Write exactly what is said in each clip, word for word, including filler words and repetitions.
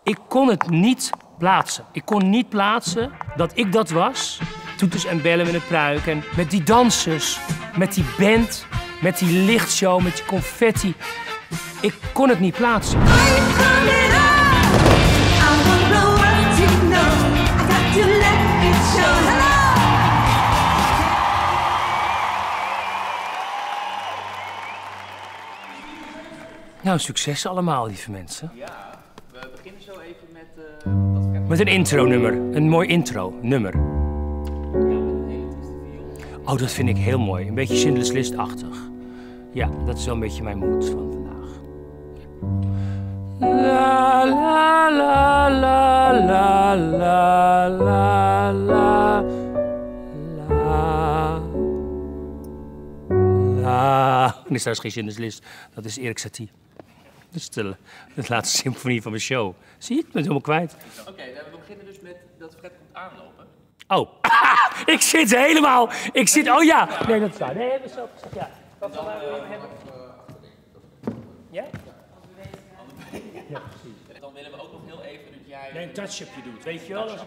Ik kon het niet plaatsen. Ik kon niet plaatsen dat ik dat was. Toeters en bellen met een pruik en met die dansers, met die band, met die lichtshow, met die confetti. Ik kon het niet plaatsen. Nou, succes allemaal, lieve mensen. Ja, we beginnen zo even met... Uh, dat met een intro-nummer. Een mooi intro-nummer. Ja, met een hele trieste viool. Oh, dat vind ik heel mooi. Een beetje Schindler's List-achtig. Ja, dat is wel een beetje mijn mood van vandaag. La la la la la la la la la la. Nee, dat is geen Schindler's List. Dat is Erik Satie. Dat is de, de laatste symfonie van mijn show. Zie je, ik ben het helemaal kwijt. Oké, okay, we beginnen dus met dat Fred komt aanlopen. Oh, ik zit helemaal. Ik zit. Oh ja. Nee, dat is waar. Nee, dat is zo. Ja. Wat gaan we hebben? Ja? Ja, precies. Dan willen we ook nog heel even dat jij... Nee, een touch-upje doet, weet je wel? Als ik...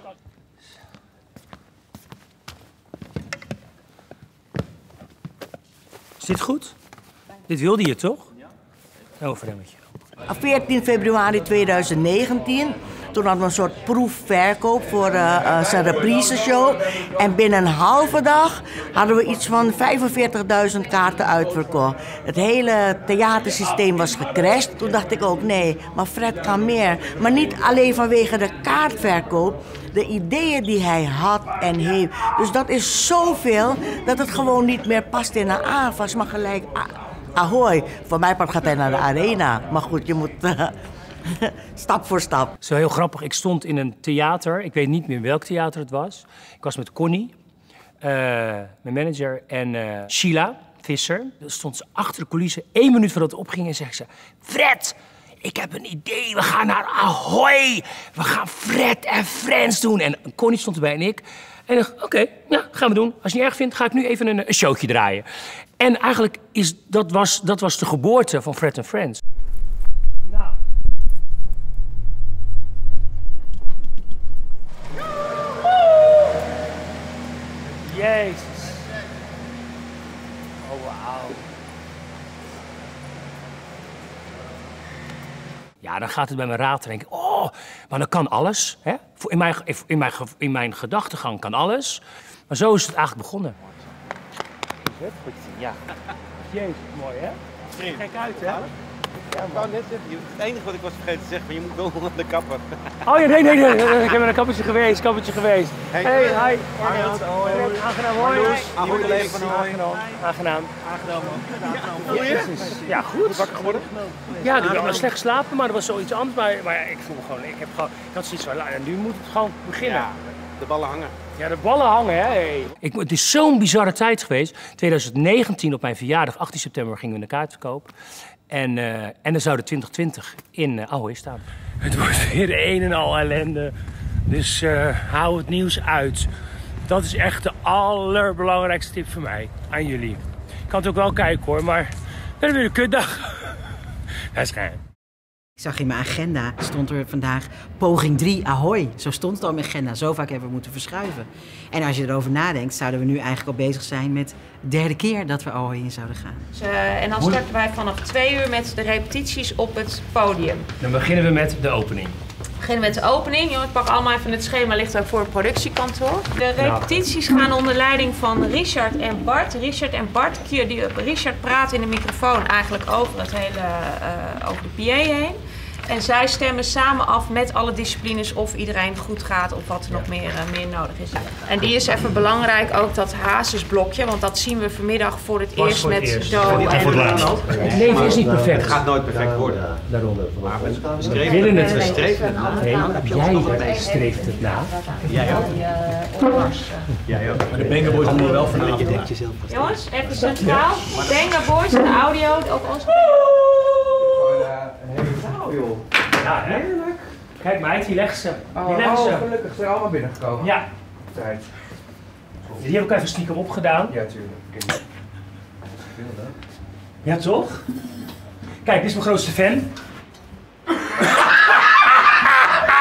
Is dit goed? Dit wilde je toch? Ja. Overhemmetje. veertien februari tweeduizend negentien. Toen hadden we een soort proefverkoop voor uh, uh, zijn reprise show. En binnen een halve dag hadden we iets van vijfenveertigduizend kaarten uitverkocht. Het hele theatersysteem was gecrashed. Toen dacht ik ook, nee, maar Fred kan meer. Maar niet alleen vanwege de kaartverkoop. De ideeën die hij had en heeft. Dus dat is zoveel dat het gewoon niet meer past in een aanvas. Maar gelijk, ahoy. Voor mij part gaat hij naar de arena. Maar goed, je moet... Uh, stap voor stap. Zo heel grappig. Ik stond in een theater. Ik weet niet meer welk theater het was. Ik was met Connie, uh, mijn manager, en uh, Sheila Visser. Dan stond ze achter de coulissen. Eén minuut voordat het opging en zegt ze... Fred, ik heb een idee. We gaan naar Ahoy. We gaan Fred en Friends doen. En Connie stond erbij en ik. En ik dacht, oké, okay, ja, gaan we doen. Als je het niet erg vindt, ga ik nu even een, een showtje draaien. En eigenlijk is dat was, dat was de geboorte van Fred en Friends. Nou. Jezus. Oh, wauw. Ja, dan gaat het bij mijn raad te denken. Oh, maar dan kan alles. Hè? In mijn, in mijn, in mijn gedachtegang kan alles. Maar zo is het eigenlijk begonnen. Is het? Goed te zien, ja. Jezus, mooi hè? Kijk uit hè? Ja, maar net zeggen, het enige wat ik was vergeten te zeggen, maar je moet wel onder de kapper. Oh ja, nee, nee, nee, nee. Ik heb naar een kappertje geweest, kappertje geweest. Hey, hey, hi. Arnold, hoi. Aangenaam, hoi. Goed leven van hoi. Aangenaam. Aangenaam man. Hoe voel je? Ja, goed. Wakker geworden? Ja, ik heb wel slecht geslapen, maar dat was zoiets anders. Maar, maar ik voel gewoon, ik heb gewoon, ik had zoiets van, en nu moet het gewoon beginnen. Ja, de ballen hangen. Ja, de ballen hangen, hè. Hey. Ik, het is zo'n bizarre tijd geweest. twintig negentien op mijn verjaardag, achttien september, gingen we een kaartverkoop. En, uh, en dan zou de twintig twintig in uh, Ahoy staan. Het wordt weer een en al ellende. Dus uh, hou het nieuws uit. Dat is echt de allerbelangrijkste tip voor mij aan jullie. Ik kan het ook wel kijken hoor, maar dan weer een kutdag. Dat is geheim. Ik zag in mijn agenda, stond er vandaag poging drie Ahoy. Zo stond het al in mijn agenda. Zo vaak hebben we moeten verschuiven. En als je erover nadenkt, zouden we nu eigenlijk al bezig zijn met de derde keer dat we Ahoy in zouden gaan. Dus, uh, en dan starten wij vanaf twee uur met de repetities op het podium. Dan beginnen we met de opening. We beginnen met de opening. Jongens, pak allemaal even het schema, ligt ook voor het productiekantoor. De repetities gaan onder leiding van Richard en Bart. Richard en Bart, die, Richard praat in de microfoon eigenlijk over het hele, uh, over de P A heen. En zij stemmen samen af met alle disciplines of iedereen goed gaat of wat er nog meer, uh, meer nodig is. En die is even belangrijk, ook dat hazesblokje, want dat zien we vanmiddag voor het Pas eerst voor het met eerst. Do En en Ronald. Het leven is niet perfect. Het gaat nooit perfect worden. Ja, daarom. Maar we We streven willen het. we streven het na. Hey, jij streeft het na. Jij ook. Jij ook. Maar de Benga Boys doen we wel vanavond. Je denkt jezelf vast. Jongens, even centraal. Benga Boys en de audio, ook ons. Ja, heerlijk. Kijk meid, die legt ze. Die legt ze. Oh, gelukkig zijn allemaal binnengekomen. Ja. Tijd. Die heb ik even stiekem opgedaan. Ja, tuurlijk. Ja, toch? Kijk, dit is mijn grootste fan.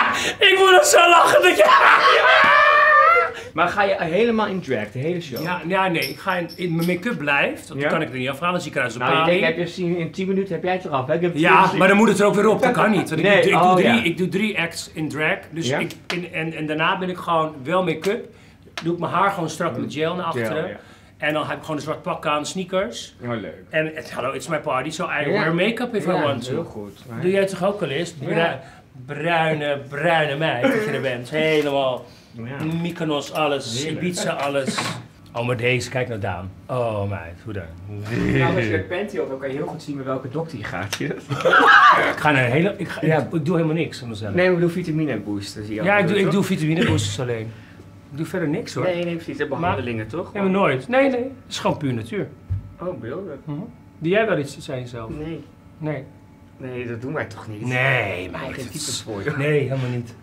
Maar ga je helemaal in drag, de hele show? Ja, ja nee, ik ga in, in mijn make-up blijft, want Ja? dan kan ik er niet afhalen, dus ik krijg zo'n Nou, je paling. denkt, heb je zien, in tien minuten heb jij het eraf. Hè? Ik heb het Ja, gezien. maar dan moet het er ook weer op, dat kan niet. Want ik, Nee, doe, ik, oh, doe drie, ja. ik doe drie acts in drag, dus Ja? ik, in, en, en daarna ben ik gewoon wel make-up. Doe ik mijn haar gewoon strak met gel naar achteren. Gel, ja. En dan heb ik gewoon een zwart pak aan, sneakers. Oh, leuk. En het, hallo, it's my party, so I Ja. wear make-up if I Ja, want to. heel goed. Maar- Doe jij toch ook wel eens? Bru- Ja. Bruine, bruine meid dat je er bent. Helemaal Ja. Mykonos, alles, Heerlijk. Ibiza, alles. Oh, maar deze, kijk naar Daan. Oh meid, hoe dan? Nou, als je het panty op, dan kan je heel goed zien met welke dokter je gaat. Zie je dat? Ik ga naar een hele, ik, ga, Ja. ik doe helemaal niks aan mezelf. Nee, maar ik bedoel vitamine booster. Zie je Ja, ook, ik doe, ik toch? doe vitamine boosters alleen. Ik doe verder niks hoor. Nee, nee, precies. De behandelingen toch? Ja, maar nooit. Nee, nee. Het is gewoon puur natuur. Oh, beelden. Doe jij wel iets aan jezelf? Nee. Nee. Nee, dat doen wij toch niet? Nee, Ik meid. heb geen het types is- voor je. Nee, helemaal niet.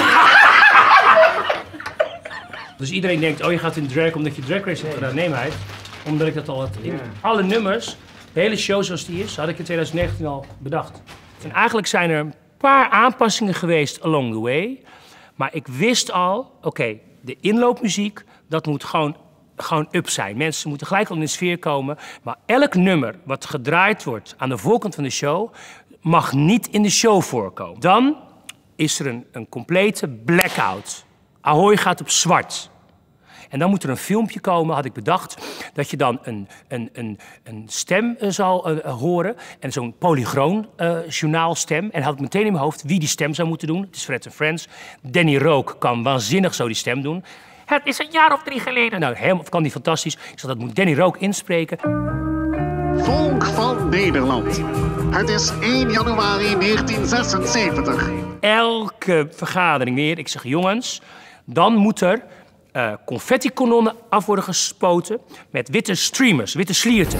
Dus iedereen denkt, oh je gaat in drag omdat je drag race hebt gedaan. Nee meid, omdat ik dat al had. in Ja. Alle nummers, de hele show zoals die is, had ik in twintig negentien al bedacht. En eigenlijk zijn er een paar aanpassingen geweest along the way. Maar ik wist al, oké, de inloopmuziek, dat moet gewoon, gewoon up zijn. Mensen moeten gelijk al in de sfeer komen. Maar elk nummer wat gedraaid wordt aan de voorkant van de show, mag niet in de show voorkomen. Dan is er een, een complete blackout. Ahoy gaat op zwart. En dan moet er een filmpje komen, had ik bedacht, dat je dan een, een, een, een stem uh, zal uh, horen. En zo'n polygoon uh, journaalstem. En had ik meteen in mijn hoofd wie die stem zou moeten doen. Het is Fred and Friends. Danny Rook kan waanzinnig zo die stem doen. Het is een jaar of drie geleden. Nou, helemaal kan die fantastisch. Ik zei, dat moet Danny Rook inspreken. Volk van Nederland. Het is één januari negentien zesenzeventig. Elke vergadering weer. Ik zeg, jongens, dan moet er uh, confetti-kanonnen af worden gespoten met witte streamers, witte slierten.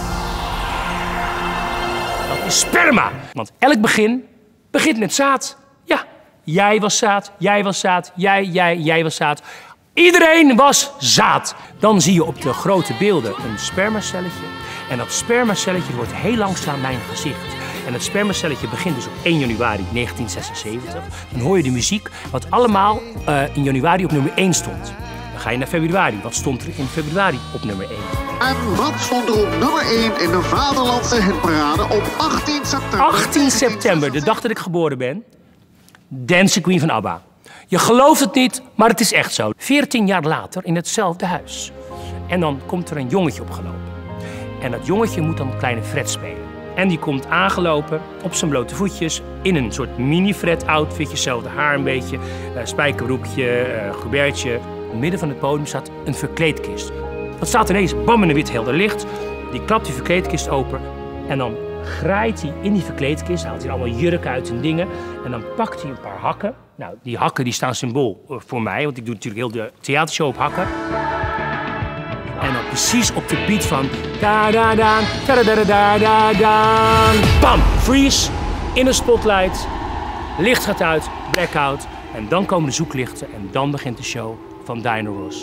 Dat is sperma. Want elk begin begint met zaad. Ja, jij was zaad, jij was zaad, jij, jij, jij was zaad. Iedereen was zaad. Dan zie je op de grote beelden een spermacelletje. En dat spermacelletje wordt heel langzaam mijn gezicht. En het spermacelletje begint dus op één januari negentien zesenzeventig. Dan hoor je de muziek, wat allemaal uh, in januari op nummer één stond. Dan ga je naar februari. Wat stond er in februari op nummer één? En wat stond er op nummer één in de Vaderlandse hitparade op achttien september? achttien september, de dag dat ik geboren ben. Dancing Queen van ABBA. Je gelooft het niet, maar het is echt zo. veertien jaar later in hetzelfde huis. En dan komt er een jongetje opgelopen. En dat jongetje moet dan kleine Fred spelen. En die komt aangelopen op zijn blote voetjes in een soort mini-Fred-outfitje, hetzelfde haar een beetje, uh, spijkerbroekje, uh, gebertje. In het midden van het podium staat een verkleedkist. Dat staat ineens bam in een wit helder licht. Die klapt die verkleedkist open en dan graait hij in die verkleedkist, haalt hij allemaal jurken uit en dingen. En dan pakt hij een paar hakken. Nou, die hakken die staan symbool voor mij, want ik doe natuurlijk heel de theatershow op hakken. En dan precies op de beat van da da da da da da da da. Bam! Freeze in de spotlight. Licht gaat uit, blackout. En dan komen de zoeklichten en dan begint de show van Diana Ross.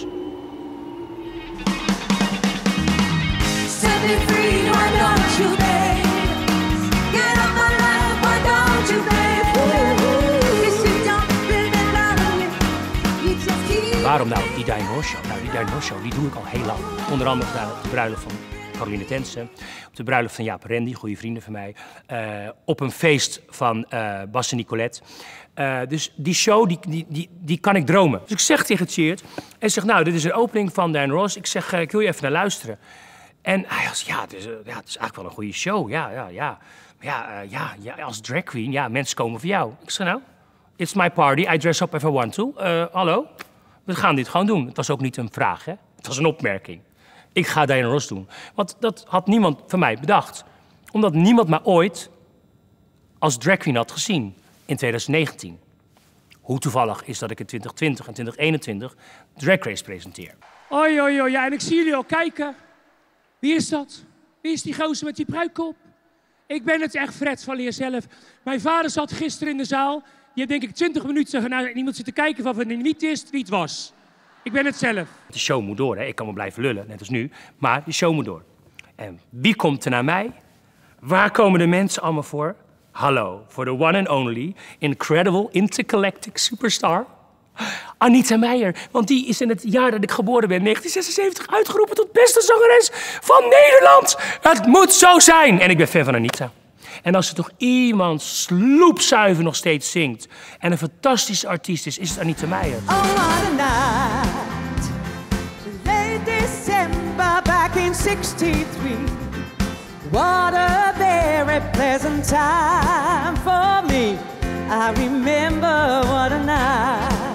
Set me free, why don't you, babe? Get up my life, why don't you, babe? Cause you don't really love me. You just keep... Waarom nou die Diana Ross show? Nou, die Diana Ross show die doe ik al heel lang. Onder andere gedaan op de bruiloft van Caroline Tensen, op de bruiloft van Jaap Rendy, goede vrienden van mij, uh, op een feest van uh, Bas en Nicolette. Uh, dus die show, die, die, die, die kan ik dromen. Dus ik zeg tegen Tjeerd, en zeg, nou, dit is een opening van Diana Ross. Ik zeg, uh, ik wil je even naar luisteren. En hij was, ja, het is, uh, ja, het is eigenlijk wel een goede show, ja, ja, ja. Ja, uh, ja, ja, als drag queen, ja, mensen komen voor jou. Ik zeg, nou, it's my party, I dress up if I want to. Uh, hallo, we gaan dit gewoon doen. Het was ook niet een vraag, hè. Het was een opmerking. Ik ga Diana Ross doen. Want dat had niemand van mij bedacht. Omdat niemand mij ooit als drag queen had gezien in twintig negentien. Hoe toevallig is dat ik in twintig twintig en twintig eenentwintig Drag Race presenteer. Oi, oi, oi, ja, en ik zie jullie al kijken. Wie is dat? Wie is die gozer met die pruik op? Ik ben het echt, Fred van Leer zelf. Mijn vader zat gisteren in de zaal. Die heeft denk ik twintig minuten naar iemand zitten kijken van wie niet is, wie het was. Ik ben het zelf. De show moet door, hè. Ik kan wel blijven lullen, net als nu. Maar de show moet door. En wie komt er naar mij? Waar komen de mensen allemaal voor? Hallo, voor de one and only, incredible intergalactic superstar, Anita Meijer, want die is in het jaar dat ik geboren ben, negentien zesenzeventig, uitgeroepen tot beste zangeres van Nederland. Het moet zo zijn. En ik ben fan van Anita. En als er toch iemand sloepzuiver nog steeds zingt en een fantastische artiest is, is het Anita Meijer. Oh, what a night. Late December back in sixty-three. What a very pleasant time for me. I remember what a night.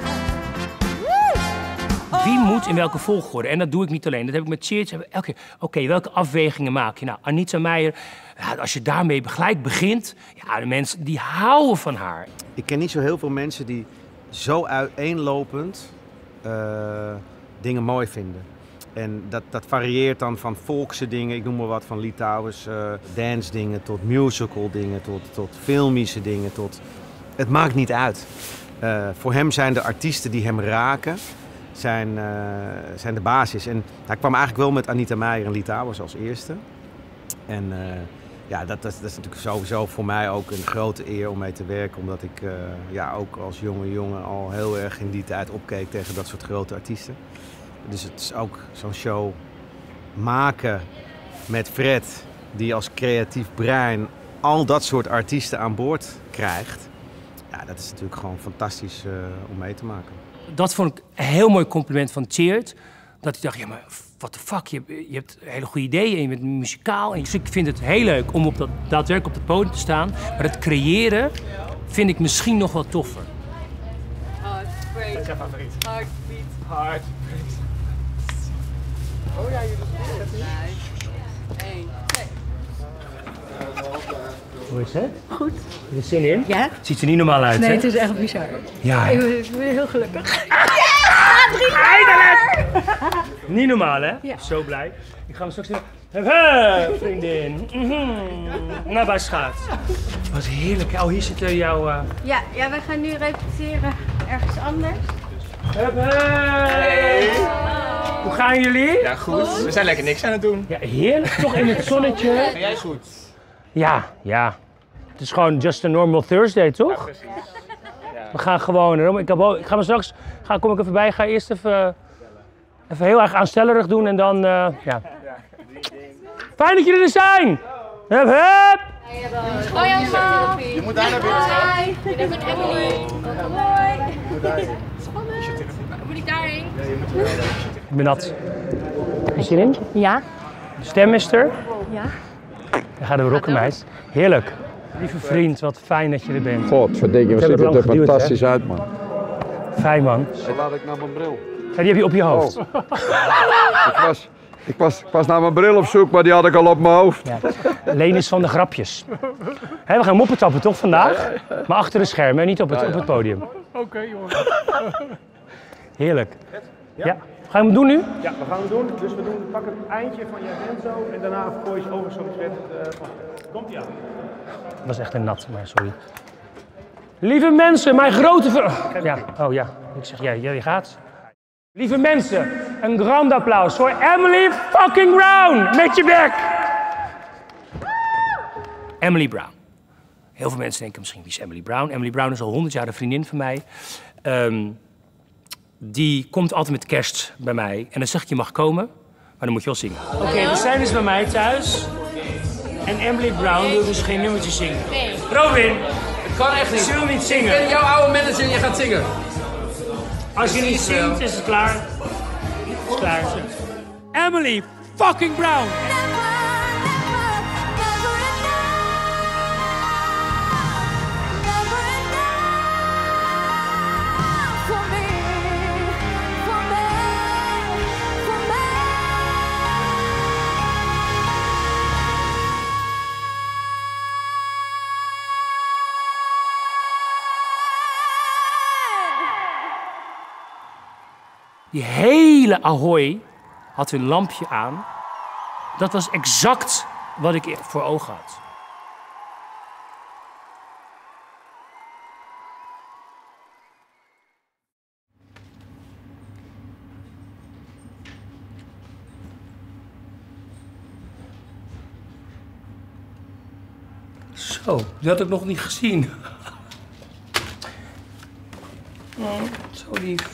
Wie moet in welke volgorde? En dat doe ik niet alleen. Dat heb ik met Cheers. Elke keer, oké, okay, welke afwegingen maak je? Nou, Anita Meijer, ja, als je daarmee gelijk begint, ja, de mensen die houden van haar. Ik ken niet zo heel veel mensen die zo uiteenlopend uh, dingen mooi vinden. En dat, dat varieert dan van volkse dingen, ik noem maar wat, van Litouwers, uh, dance dingen tot musical dingen, tot, tot filmische dingen, tot... Het maakt niet uit. Uh, voor hem zijn de artiesten die hem raken, zijn, uh, zijn de basis. En hij kwam eigenlijk wel met Anita Meijer en Litouwers als eerste. En uh, ja, dat, dat, dat is natuurlijk sowieso voor mij ook een grote eer om mee te werken. Omdat ik uh, ja, ook als jonge jongen al heel erg in die tijd opkeek tegen dat soort grote artiesten. Dus het is ook zo'n show maken met Fred, die als creatief brein al dat soort artiesten aan boord krijgt. Ja, dat is natuurlijk gewoon fantastisch uh, om mee te maken. Dat vond ik een heel mooi compliment van Tjeerd. Dat hij dacht, ja maar what the fuck, je, je hebt hele goede ideeën en je bent muzikaal. En dus ik vind het heel leuk om op dat, daadwerkelijk op het podium te staan. Maar het creëren vind ik misschien nog wat toffer. Heartbreak. Dat is jouw favoriet. Heartbeat. Heartbeat. Oh ja, je doet het niet. Eén, twee. Hoe is het? Goed. Heb je er zin in? Ja. Het ziet er niet normaal uit, nee, hè? het is echt bizar. Ja. Ik ben, ik ben heel gelukkig. Ja! Drie Eindelijk! Niet normaal, hè? Ja. Zo blij. Ik ga hem straks weer... Hup, vriendin. Mm-hmm. Naar bij Schaats. Wat heerlijk. Oh, hier zitten jouw... Uh... Ja, ja, wij gaan nu repeteren ergens anders. Hup, hup. Hey. Hoe gaan jullie? Ja, goed. We zijn lekker niks aan het doen. Ja, heerlijk. Toch in het zonnetje. Ga jij goed? Ja, ja. Het is gewoon just a normal Thursday, toch? Ja, precies. Ja. We gaan gewoon... Ik, heb ook, ik ga me straks... Ga, kom ik even bij. Ik ga eerst even... Even heel erg aanstellerig doen en dan... Uh, ja. Fijn dat jullie er zijn! Hup, hup! Hoi allemaal! Je moet daar naar binnen. Hoi! Ik ben Emily. Hoi! Spannend! Moet ik daarheen? Ik ben nat. Heb je zin in? Ja. De stem is er. Ja. Dan gaan we rocken, meis. Heerlijk. Lieve vriend, wat fijn dat je er bent. Godverdikke, we zien er fantastisch he? uit, man. Fijn, man. Zo laat ik naar mijn bril. Ja, die heb je op je hoofd. Oh. ik, was, ik, was, ik was naar mijn bril op zoek, maar die had ik al op mijn hoofd. Ja. Leen is van de grapjes. He, we gaan moppen tappen toch vandaag? Ja, ja, ja. Maar achter de schermen, niet op het, ja, ja. op het podium. Oké, okay, jongen. Heerlijk. Ja. ja. Ga je hem doen nu? Ja, we gaan hem doen. Dus we doen, pak het eindje van je hand zo en daarna een voice over zo'n Fred. Uh, Komt-ie aan. Dat was echt een nat, maar sorry. Lieve mensen, mijn grote ver... Ja, oh ja. Ik zeg, ja, je gaat. Lieve mensen, een grand applaus voor Emily fucking Brown. Met je bek. Emily Brown. Heel veel mensen denken misschien, wie is Emily Brown? Emily Brown is al honderd jaar een vriendin van mij. Um, die komt altijd met kerst bij mij. En dan zeg ik, je mag komen, maar dan moet je wel zingen. Oké, okay, we zijn dus bij mij thuis. En Emily Brown wil dus geen nummertje zingen. Nee. Robin, het kan echt niet. Ze wil niet zingen. Ik ben jouw oude manager en je gaat zingen. Als je niet zingt, is het klaar. Het is klaar. Emily fucking Brown. Die hele Ahoy had een lampje aan. Dat was exact wat ik voor ogen had. Zo, die had ik nog niet gezien. Oh, zo lief.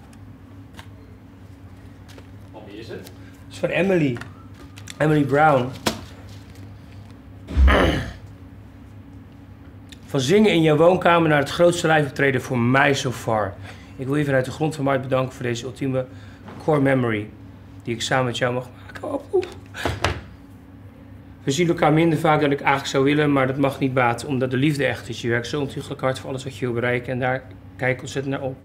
Van wie is het? Het is van Emily. Emily Brown. Van zingen in jouw woonkamer naar het grootste live optreden voor mij so far. Ik wil je vanuit de grond van mijn hart bedanken voor deze ultieme core memory die ik samen met jou mag maken. Oh. We zien elkaar minder vaak dan ik eigenlijk zou willen, maar dat mag niet baten, omdat de liefde echt is. Je werkt zo ontiegelijk hard voor alles wat je wil bereiken en daar kijk ik ontzettend naar op.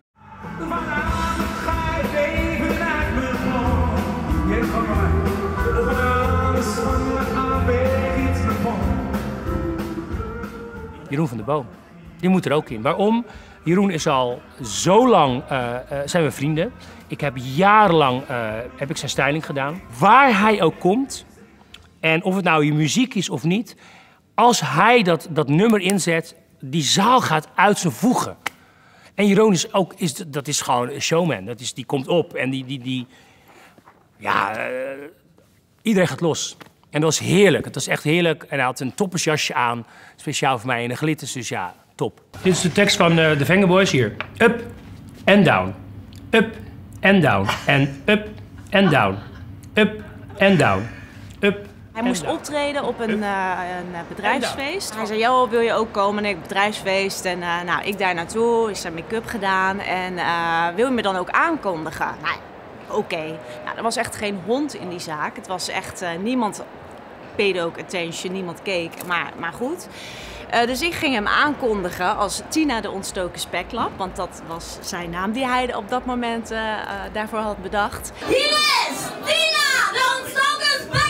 Jeroen van der Boom. Die moet er ook in. Waarom? Jeroen is al zo lang, uh, uh, zijn we vrienden. Ik heb jarenlang uh, heb ik zijn styling gedaan. Waar hij ook komt, en of het nou je muziek is of niet, als hij dat, dat nummer inzet, die zaal gaat uit zijn voegen. En Jeroen is ook, is, dat is gewoon een showman. Dat is, die komt op en die, die, die ja, uh, iedereen gaat los. En dat was heerlijk. Het was echt heerlijk. En hij had een toppersjasje aan, speciaal voor mij in de glitters, dus ja, top. Dit is de tekst van uh, de Vengaboys hier. Up en down. Up en down. En up en down. Up en down. Up. Hij moest optreden op een, uh, een bedrijfsfeest. Hij zei, joh, wil je ook komen? Nee, bedrijfsfeest. En uh, nou, ik daar naartoe, is zijn make-up gedaan. En uh, wil je me dan ook aankondigen? Nou, oké. Okay. Nou, er was echt geen hond in die zaak. Het was echt, uh, niemand paid ook attention, niemand keek. Maar, maar goed. Uh, dus ik ging hem aankondigen als Tina de ontstoken speklap. Want dat was zijn naam die hij op dat moment uh, uh, daarvoor had bedacht. Hier is Tina de ontstoken speklap!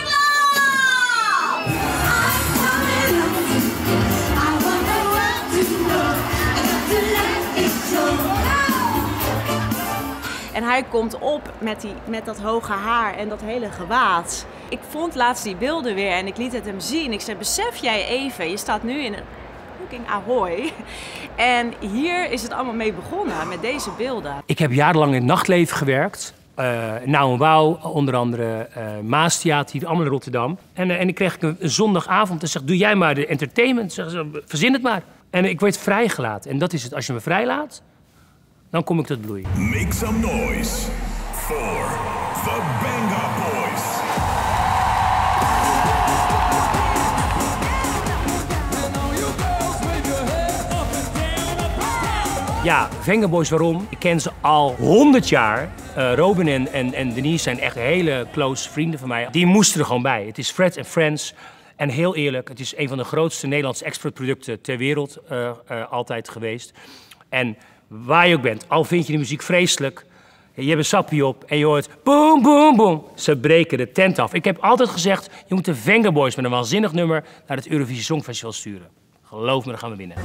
En hij komt op met, die, met dat hoge haar en dat hele gewaad. Ik vond laatst die beelden weer en ik liet het hem zien. Ik zei, besef jij even, je staat nu in een fucking Ahoy. En hier is het allemaal mee begonnen, met deze beelden. Ik heb jarenlang in het nachtleven gewerkt. Uh, nou en Wauw, onder andere uh, Maastheater, allemaal in Rotterdam. En, uh, en ik kreeg een, een zondagavond en zeg, doe jij maar de entertainment. Zeg, verzin het maar. En ik werd vrijgelaten. En dat is het, als je me vrijlaat, dan kom ik tot bloei. Make some noise for the Venga Boys. Ja, Venga Boys, waarom? Ik ken ze al honderd jaar. Uh, Robin en, en, en Denise zijn echt hele close vrienden van mij. Die moesten er gewoon bij. Het is Fred and Friends. En heel eerlijk, het is een van de grootste Nederlandse exportproducten ter wereld uh, uh, altijd geweest. En waar je ook bent, al vind je de muziek vreselijk, je hebt een sappie op en je hoort boom, boom, boom. Ze breken de tent af. Ik heb altijd gezegd, je moet de Venga Boys met een waanzinnig nummer naar het Eurovisie Songfestival sturen. Geloof me, dan gaan we winnen.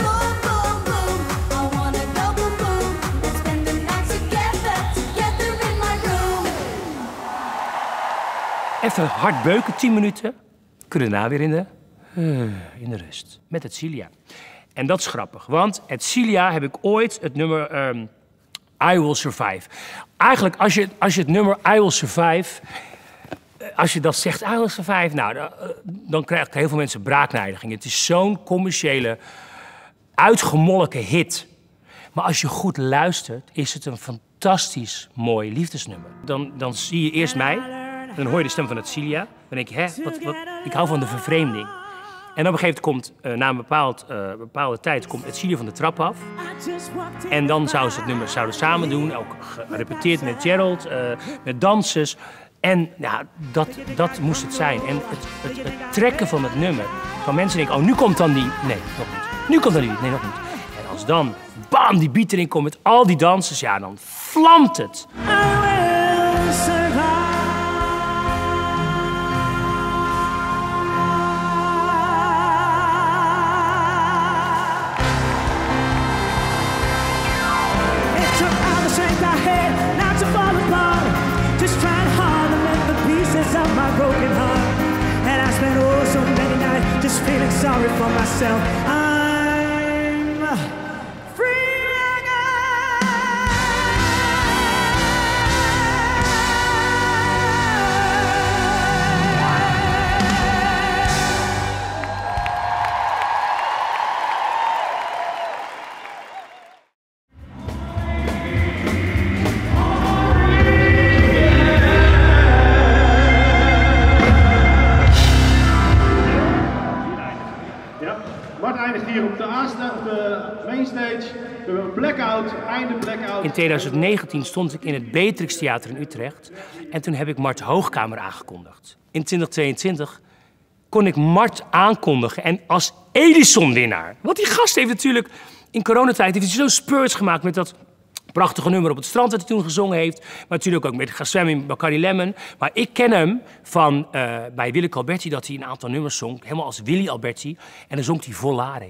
Even hard beuken, tien minuten. Kunnen daarna weer in de, uh, in de rust. Met het Celia. En dat is grappig, want het Celia heb ik ooit het nummer um, I Will Survive. Eigenlijk, als je, als je het nummer I Will Survive, als je dat zegt, I Will Survive, nou, dan, dan krijg ik heel veel mensen braaknijdiging. Het is zo'n commerciële, uitgemolken hit. Maar als je goed luistert, is het een fantastisch mooi liefdesnummer. Dan, dan zie je eerst mij, dan hoor je de stem van het Celia. Dan denk je, hè, wat, wat, ik hou van de vervreemding. En op een gegeven moment, komt, uh, na een bepaald, uh, bepaalde tijd, komt het Celia van de trap af. En dan zouden ze het nummer zouden samen doen, ook gerepeteerd met Gerald, uh, met dansers. En ja, dat, dat moest het zijn. En het, het, het trekken van het nummer, van mensen denken, oh, nu komt dan die... Nee, nog niet. Nu komt dan die... Nee, nog niet. En als dan, bam, die beat erin komt met al die dansers, ja, dan vlamt het. Just feeling sorry for myself. I'm free again. We hebben een blackout, einde blackout. In twintig negentien stond ik in het Beatrix Theater in Utrecht. En toen heb ik Mart Hoogkamer aangekondigd. In twintig tweeëntwintig kon ik Mart aankondigen en als Edison-winnaar. Want die gast heeft natuurlijk in coronatijd heeft hij zo'n spurs gemaakt met dat prachtige nummer op het strand dat hij toen gezongen heeft. Maar natuurlijk ook met Ga zwemmen in Bacardi Lemon. Maar ik ken hem van uh, bij Willeke Alberti dat hij een aantal nummers zong. Helemaal als Willy Alberti. En dan zong hij Volare.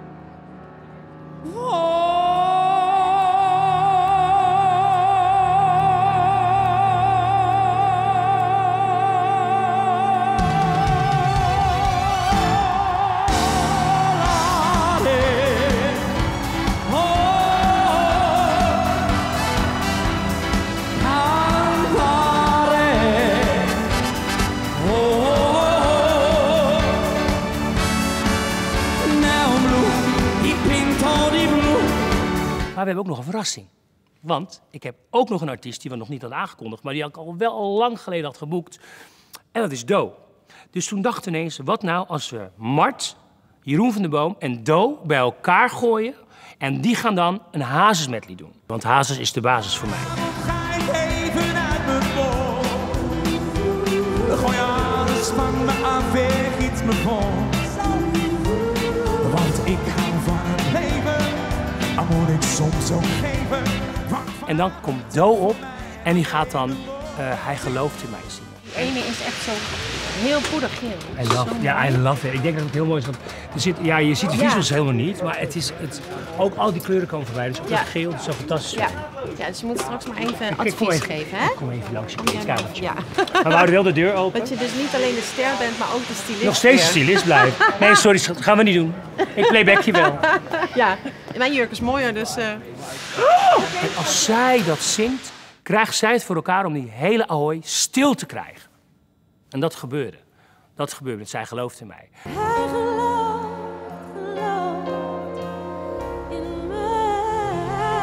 Maar we hebben ook nog een verrassing. Want ik heb ook nog een artiest die we nog niet hadden aangekondigd, maar die ik al wel al lang geleden had geboekt. En dat is Do. Dus toen dachten we ineens, wat nou als we Mart, Jeroen van der Boom en Do bij elkaar gooien. En die gaan dan een Hazes medley doen. Want Hazes is de basis voor mij. Ga ik even uit mijn bol. Gooi alles van me af, weg iets me vol. Want ik hou van het leven. Al moet ik soms ook geven. En dan komt Do op en die gaat dan uh, Hij gelooft in mij zingen. Die ene is echt zo heel poedergeel. I love, ja, I love it. Ik denk dat het heel mooi is. Want er zit, ja, je ziet de visuals ja. helemaal niet, maar het is, het, ook al die kleuren komen voorbij. Dus ook ja. dat geel, dat is zo fantastisch. Ja. ja, dus je moet straks maar even ik, advies ik even, geven, hè? Ik kom even langs je kamertje. Ja. Maar we houden wel de deur open. Dat je dus niet alleen de ster bent, maar ook de stylist. Nog steeds de stylist blijven. Nee, sorry, dat gaan we niet doen. Ik playback je wel. Ja, mijn jurk is mooier, dus... Uh... En als zij dat zingt, krijgt zij het voor elkaar om die hele Ahoy stil te krijgen. En dat gebeurde. Dat gebeurde, zij gelooft in mij. Hij gelooft, gelooft in mij.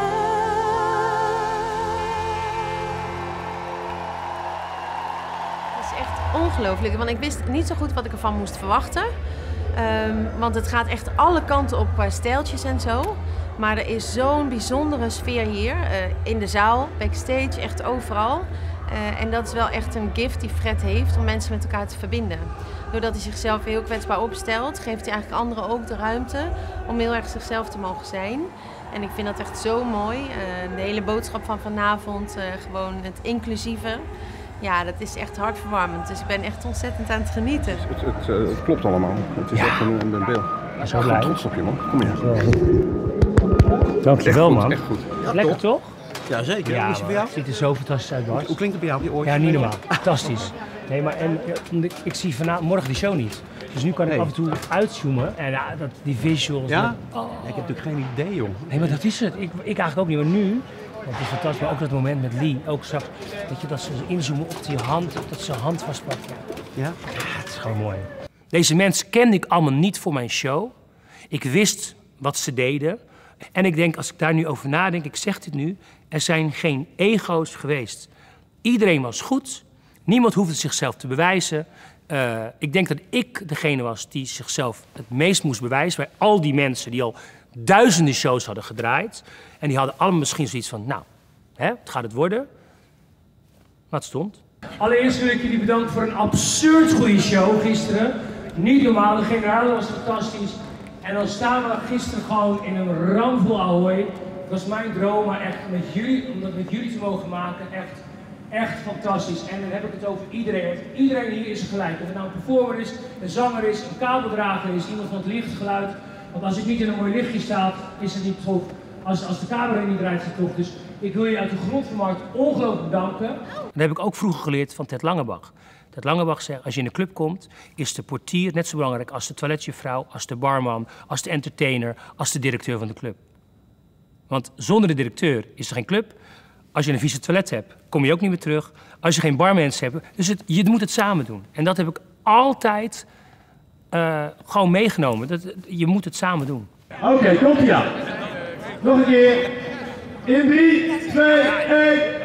Het is echt ongelooflijk, want ik wist niet zo goed wat ik ervan moest verwachten. Um, want het gaat echt alle kanten op qua stijltjes en zo. Maar er is zo'n bijzondere sfeer hier. Uh, in de zaal, backstage, echt overal. Uh, en dat is wel echt een gift die Fred heeft om mensen met elkaar te verbinden. Doordat hij zichzelf heel kwetsbaar opstelt, geeft hij eigenlijk anderen ook de ruimte om heel erg zichzelf te mogen zijn. En ik vind dat echt zo mooi. Uh, de hele boodschap van vanavond, uh, gewoon het inclusieve. Ja, dat is echt hartverwarmend. Dus ik ben echt ontzettend aan het genieten. Het, het, het, het klopt allemaal. Het is ja. echt een, een beeld. Ja, zo blij. Trots op je, man. Kom hier. Dankjewel, man. Echt goed. Ja, lekker toch? Ja, zeker. Ja, Hoe is het bij jou? Het ziet er zo fantastisch uit, Bas. Hoe klinkt het bij jou? Die ja, niet normaal. Fantastisch. Nee, maar en, ik, ik zie vanavond, morgen die show niet. Dus nu kan ik nee. af en toe uitzoomen en ja, dat, die visuals. Ja? Met, oh. Ik heb natuurlijk geen idee, joh. Nee, maar dat is het. Ik, ik eigenlijk ook niet, maar nu... Want het is fantastisch, maar ook dat moment met Lee, ook zag dat je dat ze inzoomen op die hand, dat ze hand vastpakt. Ja. Ja? Ja, het is gewoon mooi. Deze mensen kende ik allemaal niet voor mijn show. Ik wist wat ze deden. En ik denk, als ik daar nu over nadenk, ik zeg dit nu, er zijn geen ego's geweest. Iedereen was goed, niemand hoefde zichzelf te bewijzen. Uh, ik denk dat ik degene was die zichzelf het meest moest bewijzen bij al die mensen die al duizenden shows hadden gedraaid. En die hadden allemaal misschien zoiets van, nou, hè, wat gaat het worden? Maar het stond. Allereerst wil ik jullie bedanken voor een absurd goede show gisteren. Niet normaal, de generale was fantastisch. En dan staan we gisteren gewoon in een ramvol Ahoy. Het was mijn droom, maar echt met jullie, om dat met jullie te mogen maken, echt, echt fantastisch. En dan heb ik het over iedereen. Iedereen hier is gelijk. Of het nou een performer is, een zanger is, een kabeldrager is, iemand van het lichtgeluid. Want als ik niet in een mooi lichtje sta, is het niet tof. Als, als de camera niet draait, is het tof. Dus ik wil je uit de grond van mijn hart ongelooflijk bedanken. Dat heb ik ook vroeger geleerd van Ted Langebach. Ted Langebach zegt, als je in de club komt, is de portier net zo belangrijk als de toiletjuffrouw, als de barman, als de entertainer, als de directeur van de club. Want zonder de directeur is er geen club. Als je een vieze toilet hebt, kom je ook niet meer terug. Als je geen barmensen hebt, dus het, je moet het samen doen. En dat heb ik altijd uh, gewoon meegenomen. Dat, je moet het samen doen. Oké, okay, komt ie aan. Nog een keer. In drie, twee, één.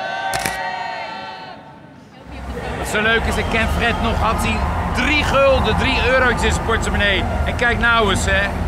Wat zo leuk is, ik ken Fred nog, had hij drie gulden, drie eurotjes in zijn portemonnee. En kijk nou eens, hè.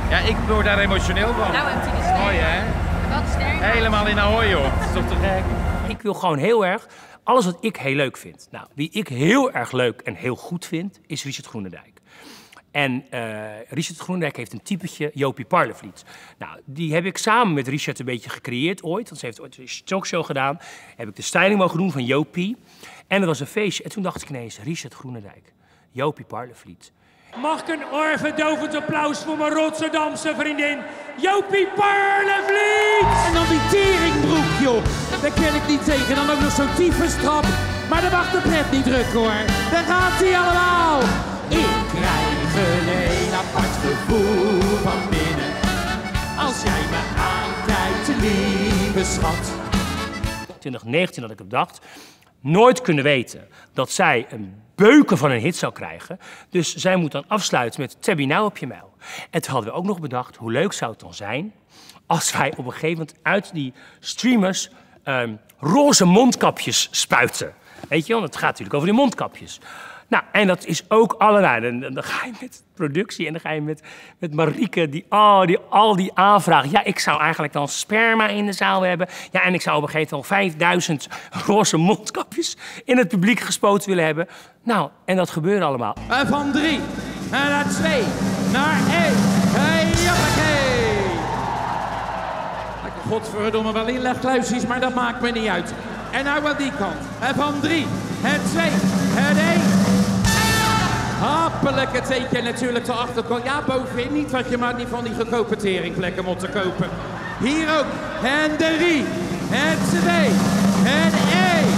Ja, ik word daar emotioneel van. Nou, heeft hij de ster. Mooi, hè? Wat ster. Helemaal in Ahoy, joh. Dat is toch te gek? Ik wil gewoon heel erg alles wat ik heel leuk vind. Nou, wie ik heel erg leuk en heel goed vind, is Richard Groenendijk. En uh, Richard Groenendijk heeft een typetje, Jopie Parlevliet. Nou, die heb ik samen met Richard een beetje gecreëerd ooit. Want ze heeft ooit een talkshow gedaan. Heb ik de styling mogen doen van Jopie. En dat was een feestje. En toen dacht ik ineens, Richard Groenendijk, Jopie Parlevliet. Mag ik een oorverdovend applaus voor mijn Rotterdamse vriendin, Jopie Parlevliet! En dan die teringbroek, joh. Daar ken ik niet tegen. Dan ook nog zo'n tyfustrap. Maar dat mag de pret niet drukken, hoor. Daar gaat hij allemaal. Ik krijg een apart gevoel van binnen. Als jij me aankijkt, lieve schat. twintig negentien had ik bedacht, nooit kunnen weten dat zij een beuken van een hit zou krijgen. Dus zij moet dan afsluiten met Tabby nou op je mijl. En toen hadden we ook nog bedacht, hoe leuk zou het dan zijn als wij op een gegeven moment uit die streamers um, roze mondkapjes spuiten. Weet je wel, het gaat natuurlijk over die mondkapjes. Nou, en dat is ook allerlei. Dan, dan ga je met productie en dan ga je met, met Marieke, die, oh, die, al die aanvragen. Ja, ik zou eigenlijk dan sperma in de zaal hebben. Ja, en ik zou op een gegeven moment vijfduizend roze mondkapjes in het publiek gespoten willen hebben. Nou, en dat gebeurde allemaal. Van drie, en naar twee, naar één. Hey, joppakee! Lekker godverdomme wel inlegkluisjes, maar dat maakt me niet uit. En nou aan die kant. En van drie, en twee, en één. Happelijk, het teken natuurlijk de achterkant. Ja, bovenin niet, want je maakt niet van die goedkope teringplekken moeten kopen. Hier ook. En drie, en twee, en één.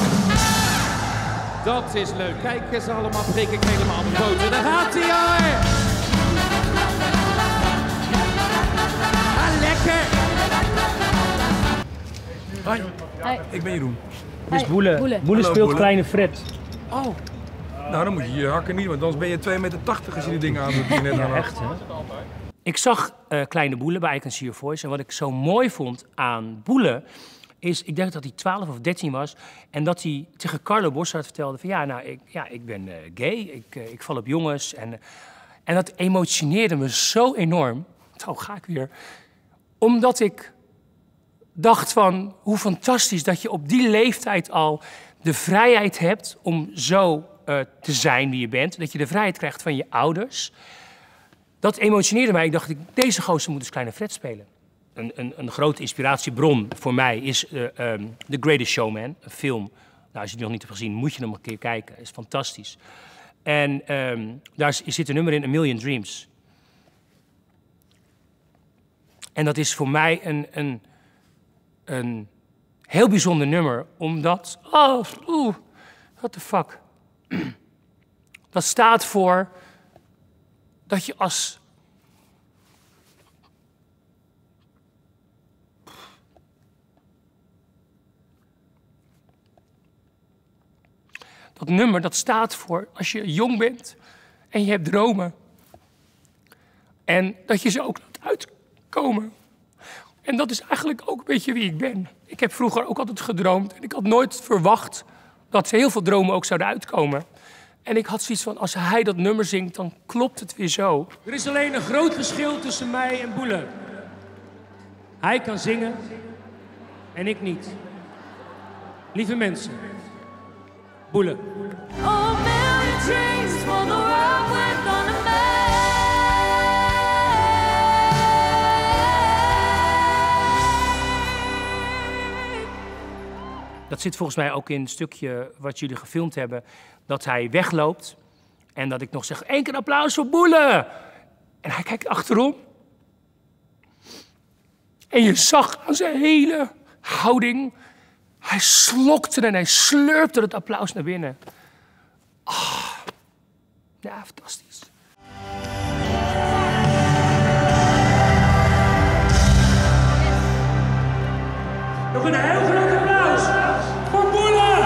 Dat is leuk. Kijk eens allemaal, prik ik helemaal de poten. Daar gaat hij hoor. Ah, lekker. Hoi. Hoi. Ik ben Jeroen. Dit is Boele. Boele. Boele Hallo, speelt Boele. Kleine Fred. Oh. Nou, dan moet je je hakken niet, want anders ben je twee meter tachtig als je die dingen aan doet die je net aan had. Echt, hè? Ik zag uh, Kleine Boele bij I Can See Your Voice. En wat ik zo mooi vond aan Boele is, ik denk dat hij twaalf of dertien was. En dat hij tegen Carlo Boszhard vertelde van ja, nou, ik, ja, ik ben uh, gay. Ik, uh, ik val op jongens. En, uh, en dat emotioneerde me zo enorm. Zo ga ik weer. Omdat ik dacht van, hoe fantastisch dat je op die leeftijd al de vrijheid hebt om zo uh, te zijn wie je bent. Dat je de vrijheid krijgt van je ouders. Dat emotioneerde mij. Ik dacht, deze gozer moet dus Kleine Fred spelen. Een, een, een grote inspiratiebron voor mij is uh, um, The Greatest Showman, een film. Nou, als je die nog niet hebt gezien, moet je hem een keer kijken. Het is fantastisch. En um, daar zit een nummer in, A Million Dreams. En dat is voor mij een, een, een heel bijzonder nummer, omdat... Oh, oeh, what the fuck. Dat staat voor dat je als... Dat nummer, dat staat voor als je jong bent en je hebt dromen. En dat je ze ook laat uitkomen. En dat is eigenlijk ook een beetje wie ik ben. Ik heb vroeger ook altijd gedroomd en ik had nooit verwacht dat heel veel dromen ook zouden uitkomen. En ik had zoiets van, als hij dat nummer zingt, dan klopt het weer zo. Er is alleen een groot verschil tussen mij en Boele. Hij kan zingen en ik niet. Lieve mensen, Boele. Oh, million dreams for the world we're gonna Dat zit volgens mij ook in het stukje wat jullie gefilmd hebben, dat hij wegloopt en dat ik nog zeg, één keer applaus voor Boele. En hij kijkt achterom. En je zag aan zijn hele houding, hij slokte en hij slurpte het applaus naar binnen. Oh, ja, fantastisch. Nog een heel groot applaus voor Boele!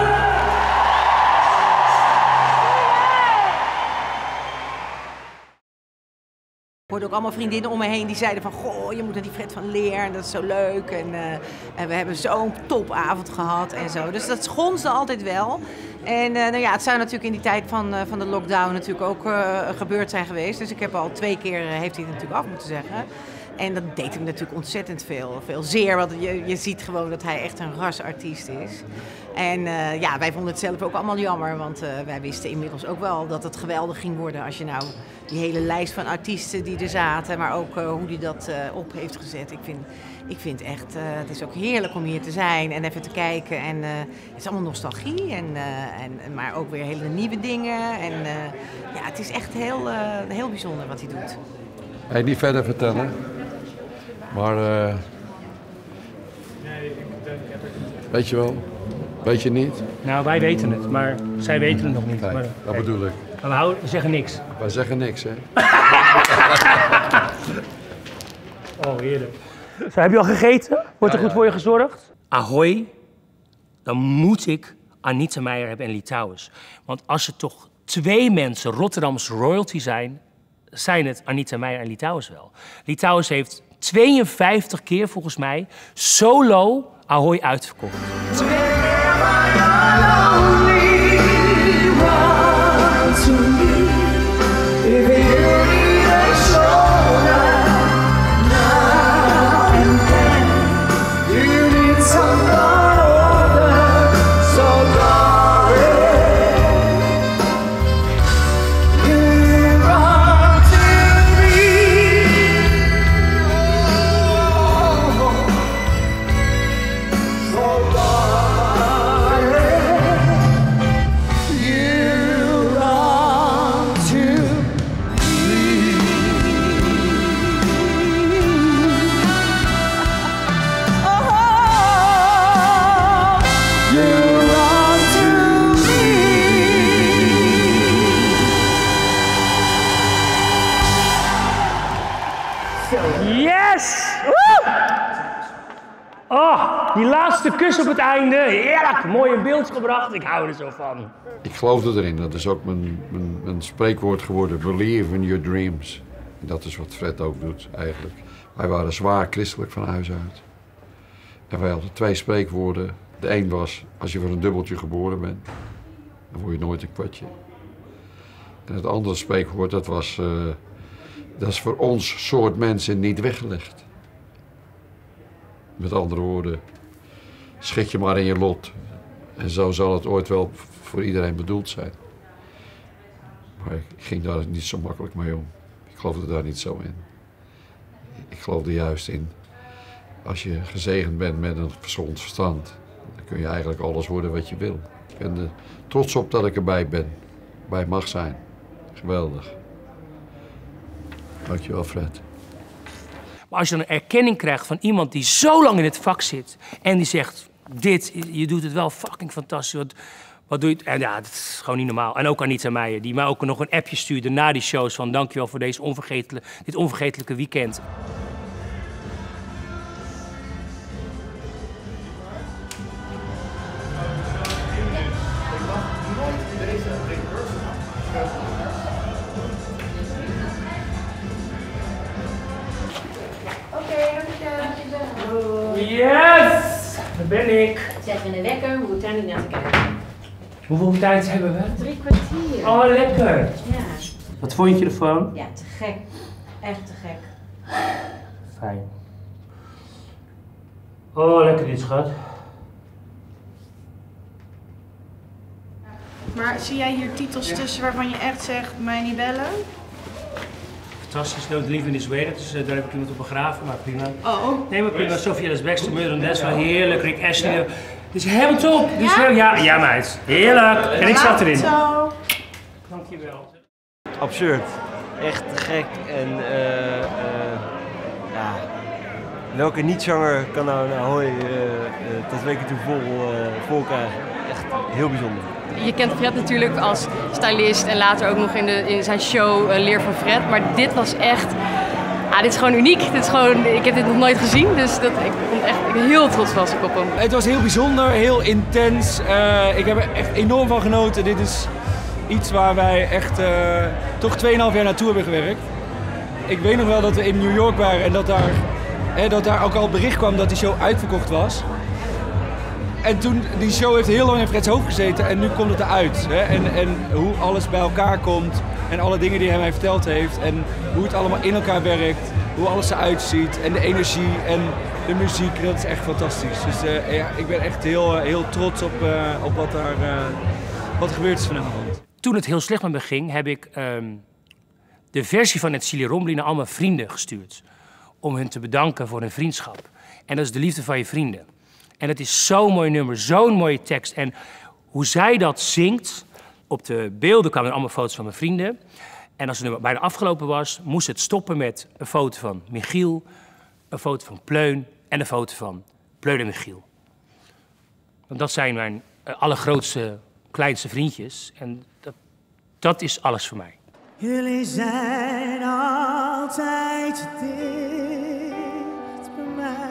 Ik hoorde ook allemaal vriendinnen om me heen die zeiden van... Goh, je moet naar die Fred van Leer en dat is zo leuk. En, uh, en we hebben zo'n topavond gehad en zo. Dus dat schonsde altijd wel. En uh, nou ja, het zou natuurlijk in die tijd van, uh, van de lockdown natuurlijk ook uh, gebeurd zijn geweest. Dus ik heb al twee keer, uh, heeft hij het natuurlijk af moeten zeggen. En dat deed hem natuurlijk ontzettend veel, veel zeer. Want je, je ziet gewoon dat hij echt een rasartiest is. En uh, ja, wij vonden het zelf ook allemaal jammer. Want uh, wij wisten inmiddels ook wel dat het geweldig ging worden. Als je nou die hele lijst van artiesten die er zaten, maar ook uh, hoe hij dat uh, op heeft gezet. Ik vind, ik vind echt, uh, het is ook heerlijk om hier te zijn en even te kijken. En uh, het is allemaal nostalgie, en, uh, en, maar ook weer hele nieuwe dingen. En uh, ja, het is echt heel, uh, heel bijzonder wat hij doet. Hey, niet verder vertellen. Maar, uh, weet je wel? Weet je niet? Nou, wij weten het, maar zij weten het nog niet. Nee, maar, dat bedoel ik. Maar we, houden, we zeggen niks. Wij zeggen niks, hè? Oh, heerlijk. Zo, heb je al gegeten? Wordt er Ja, goed ja. voor je gezorgd? Ahoy, dan moet ik Anita Meijer hebben en Litouwers. Want als er toch twee mensen Rotterdams royalty zijn, zijn het Anita Meijer en Litouwers wel. Litouwers heeft tweeënvijftig keer volgens mij solo Ahoy uitverkocht. Yes! Woe! Oh, die laatste kus op het einde. Heerlijk, mooi in beeld gebracht. Ik hou er zo van. Ik geloofde erin. Dat is ook mijn, mijn, mijn spreekwoord geworden. Believe in your dreams. En dat is wat Fred ook doet, eigenlijk. Wij waren zwaar christelijk van huis uit. En wij hadden twee spreekwoorden. De een was, als je voor een dubbeltje geboren bent, dan word je nooit een kwartje. En het andere spreekwoord, dat was, uh, dat is voor ons soort mensen niet weggelegd. Met andere woorden, schik je maar in je lot. En zo zal het ooit wel voor iedereen bedoeld zijn. Maar ik ging daar niet zo makkelijk mee om. Ik geloofde daar niet zo in. Ik geloofde juist in, als je gezegend bent met een gezond verstand, dan kun je eigenlijk alles worden wat je wil. Ik ben er trots op dat ik erbij ben, bij mag zijn. Geweldig. Dankjewel, Fred. Maar als je dan een erkenning krijgt van iemand die zo lang in het vak zit en die zegt, dit, je doet het wel fucking fantastisch. Wat, wat doe je? En ja, dat is gewoon niet normaal. En ook Anita Meijer, die mij ook nog een appje stuurde na die shows van dankjewel voor deze onvergetelijke, dit onvergetelijke weekend. Yes! Daar ben ik. Zetten we een wekker, we moeten daar niet naar te kijken. Hoeveel tijd hebben we? Drie kwartier. Oh, lekker. Ja. Wat vond je ervan? Ja, te gek. Echt te gek. Fijn. Oh, lekker dit, schat. Maar zie jij hier titels tussen waarvan je echt zegt, mij niet bellen? Fantastisch, Don't Live in This Way, dus, uh, daar heb ik iemand op begraven, maar prima. Oh. Nee, maar prima. Sophia Desbecks, Murder Des, wel heerlijk. Rick Astley. Het is helemaal top. Dus ja? Ja, ja, meid. Heerlijk. En ik zat erin. Zo. Dankjewel. Absurd. Echt te gek. En uh, uh, ja, welke niet-zanger kan nou een Ahoy uh, uh, tot weken toe vol, uh, vol krijgen? Echt heel bijzonder. Je kent Fred natuurlijk als stylist en later ook nog in, de, in zijn show uh, Leer van Fred. Maar dit was echt, ah, dit is gewoon uniek. Dit is gewoon, ik heb dit nog nooit gezien, dus dat, ik vond echt ik heel trots was ik op hem. Het was heel bijzonder, heel intens. Uh, ik heb er echt enorm van genoten. Dit is iets waar wij echt uh, toch tweeënhalf jaar naartoe hebben gewerkt. ik weet nog wel dat we in New York waren en dat daar, hè, dat daar ook al bericht kwam dat die show uitverkocht was. En toen, die show heeft heel lang in Freds hoofd gezeten en nu komt het eruit. Hè? En, en hoe alles bij elkaar komt en alle dingen die hij mij verteld heeft en hoe het allemaal in elkaar werkt, hoe alles eruit ziet en de energie en de muziek, dat is echt fantastisch. Dus uh, ja, ik ben echt heel, uh, heel trots op, uh, op wat, daar, uh, wat er gebeurd is vanavond. Toen het heel slecht met me ging, heb ik um, de versie van het Silly Rombly naar al mijn vrienden gestuurd. Om hun te bedanken voor hun vriendschap. En dat is de liefde van je vrienden. En het is zo'n mooi nummer, zo'n mooie tekst. En hoe zij dat zingt, op de beelden kwamen er allemaal foto's van mijn vrienden. En als het nummer bijna afgelopen was, moest het stoppen met een foto van Michiel, een foto van Pleun en een foto van Pleun en Michiel. Want dat zijn mijn uh, allergrootste, kleinste vriendjes. En dat, dat is alles voor mij. Jullie zijn altijd dicht bij mij.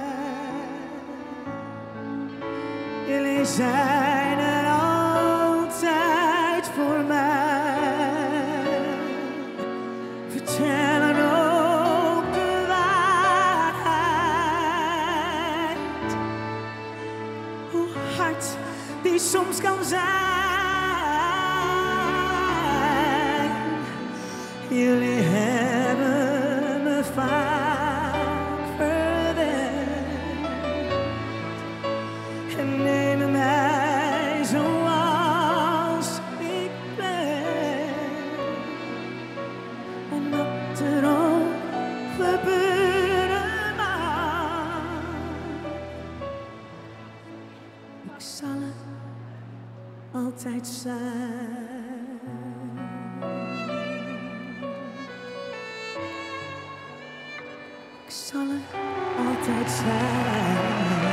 Jullie zijn er altijd voor mij. Vertellen ook de waarheid. Hoe hard die soms kan zijn. Jullie hebben me vaak verwend en nemen mij zoals ik ben. En dat er ook gebeuren mag, ik zal het altijd zijn. Ik zal er altijd zijn.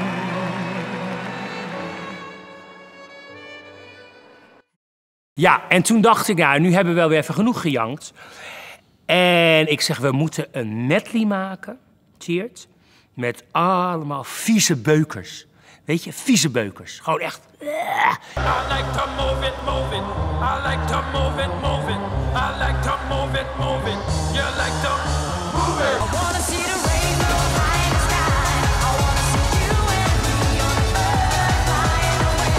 Ja, en toen dacht ik, ja, nu hebben we wel weer even genoeg gejankt. En ik zeg, we moeten een medley maken, Tjeerd, met allemaal vieze beukers. Weet je, vieze beukers. Gewoon echt. I like to move it, move it. I like to move it, move it. I like to move it, move it. You like to move it. I wanna see the rainbow high in the sky. I wanna see you and me on the bird flying away.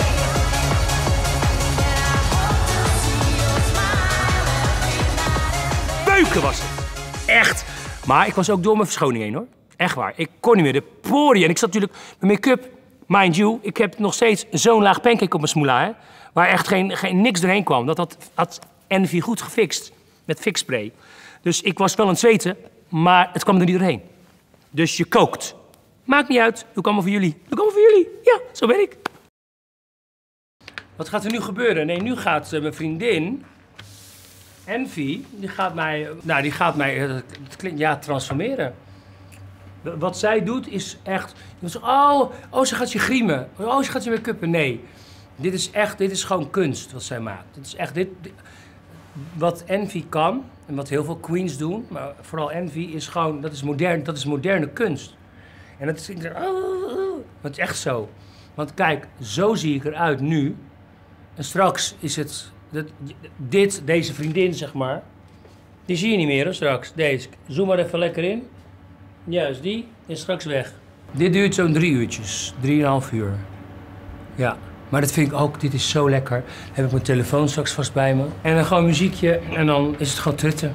And I hope to see your smile every night. Beuken was het. Echt. Maar ik was ook door mijn verschoning heen, hoor. Echt waar. Ik kon niet meer. De poriën. En ik zat natuurlijk met make-up. Mind you, ik heb nog steeds zo'n laag pancake op mijn smoela, hè, waar echt geen, geen, niks doorheen kwam. Dat had, had Envy goed gefixt met fixspray. Dus ik was wel aan het zweten, maar het kwam er niet doorheen. Dus je kookt. Maakt niet uit, doe ik allemaal voor jullie. Doe ik allemaal voor jullie. Ja, zo ben ik. Wat gaat er nu gebeuren? Nee, nu gaat uh, mijn vriendin, Envy, die gaat mij, uh, nou, die gaat mij, uh, het klinkt, ja, transformeren. Wat zij doet is echt, oh, oh, ze gaat je griemen. Oh, ze gaat je make-uppen. Nee, dit is echt, dit is gewoon kunst wat zij maakt. Dit is echt, dit, dit, wat Envy kan en wat heel veel queens doen, maar vooral Envy is gewoon, dat is modern, dat is moderne kunst. En dat is, oh, oh, het is echt zo. Want kijk, zo zie ik eruit nu. En straks is het, dit, dit deze vriendin zeg maar, die zie je niet meer hoor, straks. Deze, zoom maar even lekker in. Juist, die is straks weg. Dit duurt zo'n drie uurtjes, drieënhalf uur. Ja, maar dat vind ik ook, dit is zo lekker. Dan heb ik mijn telefoon straks vast bij me. En dan gewoon muziekje en dan is het gewoon trutten.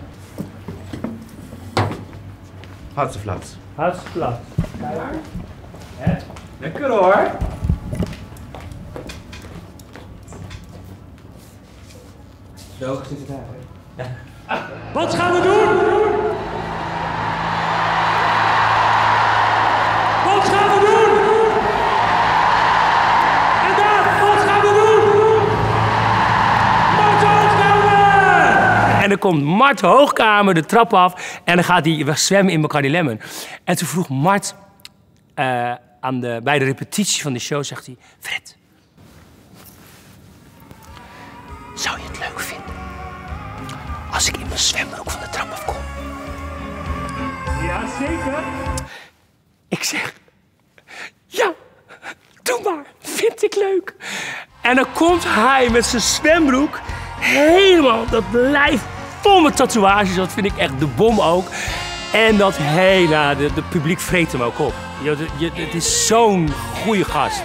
Hartstikke plat. Hartstikke plat. Klaar? Hè? Lekker hoor. Zo zit het daar, hè? Ja. Wat gaan we doen? Wat gaan we doen? En dan, wat gaan we doen? Mart Hoogkamer! En dan komt Mart Hoogkamer de trap af en dan gaat hij zwemmen in Bacardi Lemon. En toen vroeg Mart uh, aan de, bij de repetitie van de show, zegt hij, Fred, zou je het leuk vinden als ik in mijn zwembroek van de trap afkom? Ja, zeker. Ik zeg, ja, doe maar, vind ik leuk. En dan komt hij met zijn zwembroek helemaal dat lijf vol met tatoeages. Dat vind ik echt de bom ook. En dat hele, de, de publiek vreet hem ook op. Je, je, het is zo'n goede gast.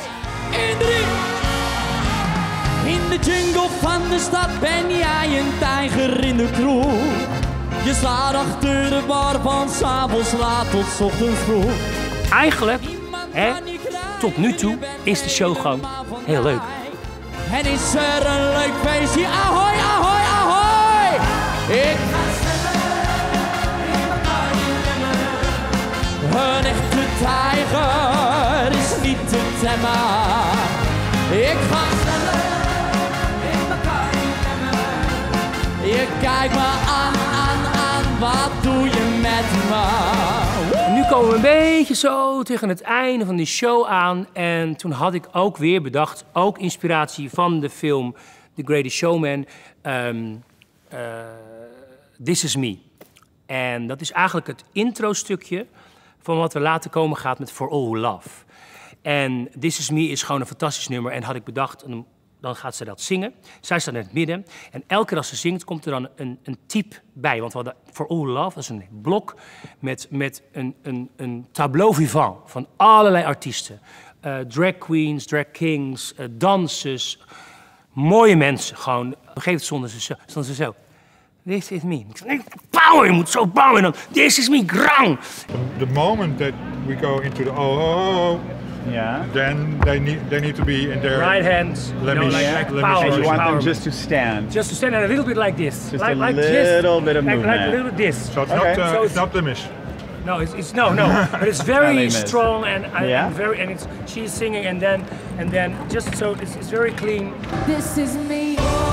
In de jungle van de stad ben jij een tijger in de kroeg. Je staat achter de bar van 's avonds laat tot 's ochtends vroeg. Eigenlijk, hè, tot nu toe, is de show gewoon heel leuk. En is er een leuk feestje? Ahoy, ahoy, ahoy! Ik ga een echte tijger is niet te temmen. Ik ga in elkaar remmen. Je kijkt me aan, aan, aan, wat doe je met me? En nu komen we een beetje zo tegen het einde van die show aan. En toen had ik ook weer bedacht, ook inspiratie van de film The Greatest Showman, um, uh, This Is Me. En dat is eigenlijk het intro-stukje van wat er later komen gaat met For All Who Love. En This Is Me is gewoon een fantastisch nummer. En had ik bedacht, dan gaat ze dat zingen. Zij staat in het midden. En elke keer als ze zingt, komt er dan een, een type bij. Want we hadden For All Who Love, dat is een blok met, met een, een, een tableau vivant van allerlei artiesten. Uh, drag queens, drag kings, uh, dansers. Mooie mensen, gewoon. Op een gegeven moment stonden ze zo. Stonden ze zo. This is me. Ik zei, power, je moet zo bouwen. En dan, this is me, grang. The moment that we go into the oh, oh, oh yeah. then they need they need to be in their right hands. Let you know, me, like, like let power, me And you want them power. just to stand. Just to stand and a little bit like this. Just like, a like little this. bit of like, movement. Like a little bit this. So it's Okay. not uh, So it's not the miss. No, it's, it's no, no. But it's very Les Mis. strong and, and, Yeah? and very and it's she's singing and then and then just so it's, it's very clean. This is me.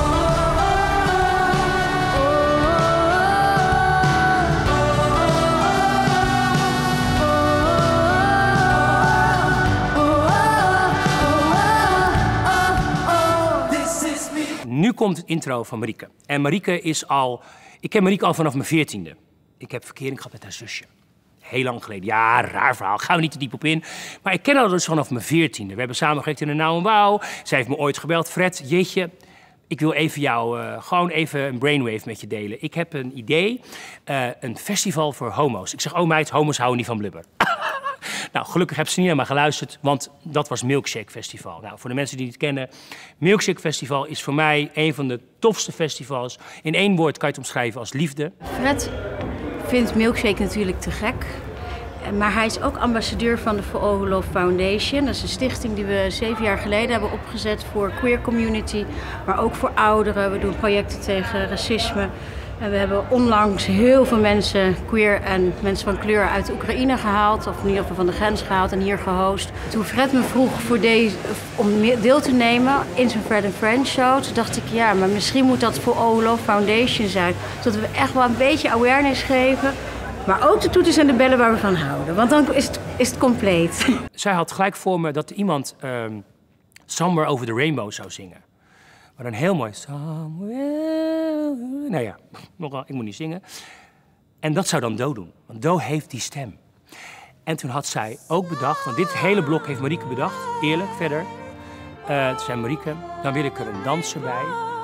Nu komt het intro van Marieke. En Marieke is al... Ik ken Marieke al vanaf mijn veertiende. Ik heb verkering gehad met haar zusje. Heel lang geleden. Ja, raar verhaal. Gaan we niet te diep op in. Maar ik ken haar dus vanaf mijn veertiende. We hebben samen gewerkt in een nauw en wauw. Zij heeft me ooit gebeld. Fred, jeetje, ik wil even jou uh, gewoon even een brainwave met je delen. Ik heb een idee. Uh, een festival voor homo's. Ik zeg, oh meid, homo's houden niet van blubber. Nou, gelukkig heb ze niet naar mij geluisterd, want dat was Milkshake Festival. Nou, voor de mensen die het kennen, Milkshake Festival is voor mij een van de tofste festivals. In één woord kan je het omschrijven als liefde. Fred vindt Milkshake natuurlijk te gek. Maar hij is ook ambassadeur van de For All Who Love Foundation. Dat is een stichting die we zeven jaar geleden hebben opgezet voor queer community, maar ook voor ouderen. We doen projecten tegen racisme. En we hebben onlangs heel veel mensen, queer en mensen van kleur, uit de Oekraïne gehaald. Of in ieder geval van de grens gehaald en hier gehost. Toen Fred me vroeg voor deze, om deel te nemen in zijn Fred and Friends show, toen dacht ik, ja, maar misschien moet dat For All Who Love Foundation zijn. Zodat we echt wel een beetje awareness geven. Maar ook de toeters en de bellen waar we van houden. Want dan is het, is het compleet. Zij had gelijk voor me dat iemand um, Somewhere Over the Rainbow zou zingen. Maar dan heel mooi. Somewhere... Nou ja, nogal, ik moet niet zingen. En dat zou dan Do doen. Want Do heeft die stem. En toen had zij ook bedacht, want dit hele blok heeft Marieke bedacht. Eerlijk, verder. Uh, toen zei Marieke, dan wil ik er een danser bij.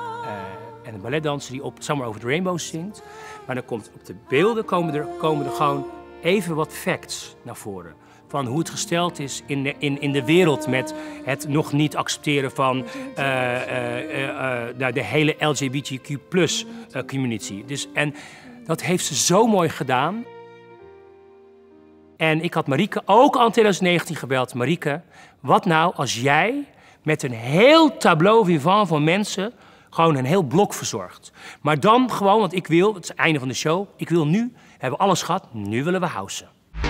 Uh, en een balletdanser die op Somewhere Over the Rainbow zingt. Maar dan komt op de beelden komen er, komen er gewoon even wat facts naar voren. Van hoe het gesteld is in de, in, in de wereld met het nog niet accepteren van uh, uh, uh, uh, de hele L G B T Q plus uh, community. Dus, en dat heeft ze zo mooi gedaan. En ik had Marieke ook al in twintig negentien gebeld. Marieke, wat nou als jij met een heel tableau vivant van mensen gewoon een heel blok verzorgt. Maar dan gewoon, want ik wil, het is het einde van de show, ik wil nu, we hebben alles gehad, nu willen we housen.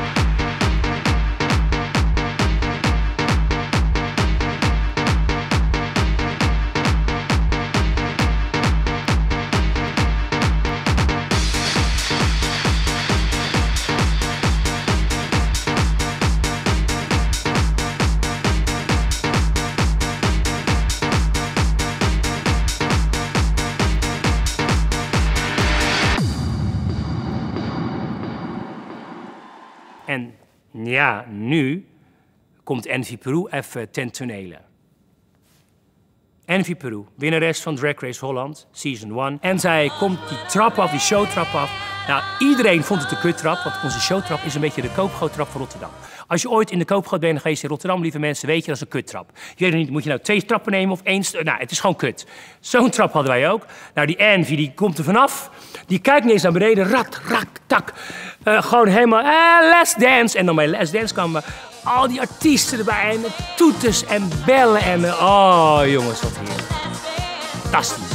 En ja, nu komt Envy Peru even ten tonele. Envy Peru, winnares van Drag Race Holland, season one. En zij komt die trap af, die showtrap af. Nou, iedereen vond het een kuttrap, want onze showtrap is een beetje de koopgoottrap van Rotterdam. Als je ooit in de koopgoot bent geweest in Rotterdam, lieve mensen, weet je, dat is een kuttrap. Je weet niet, moet je nou twee trappen nemen of één? Nou, het is gewoon kut. Zo'n trap hadden wij ook. Nou, die Envy, die komt er vanaf. Die kijkt niet eens naar beneden. Rak, rak, tak. Uh, gewoon helemaal, eh, let's dance. En dan bij Let's Dance kwamen al die artiesten erbij. En toeters en bellen. En uh, oh, jongens, wat heerlijk. Fantastisch.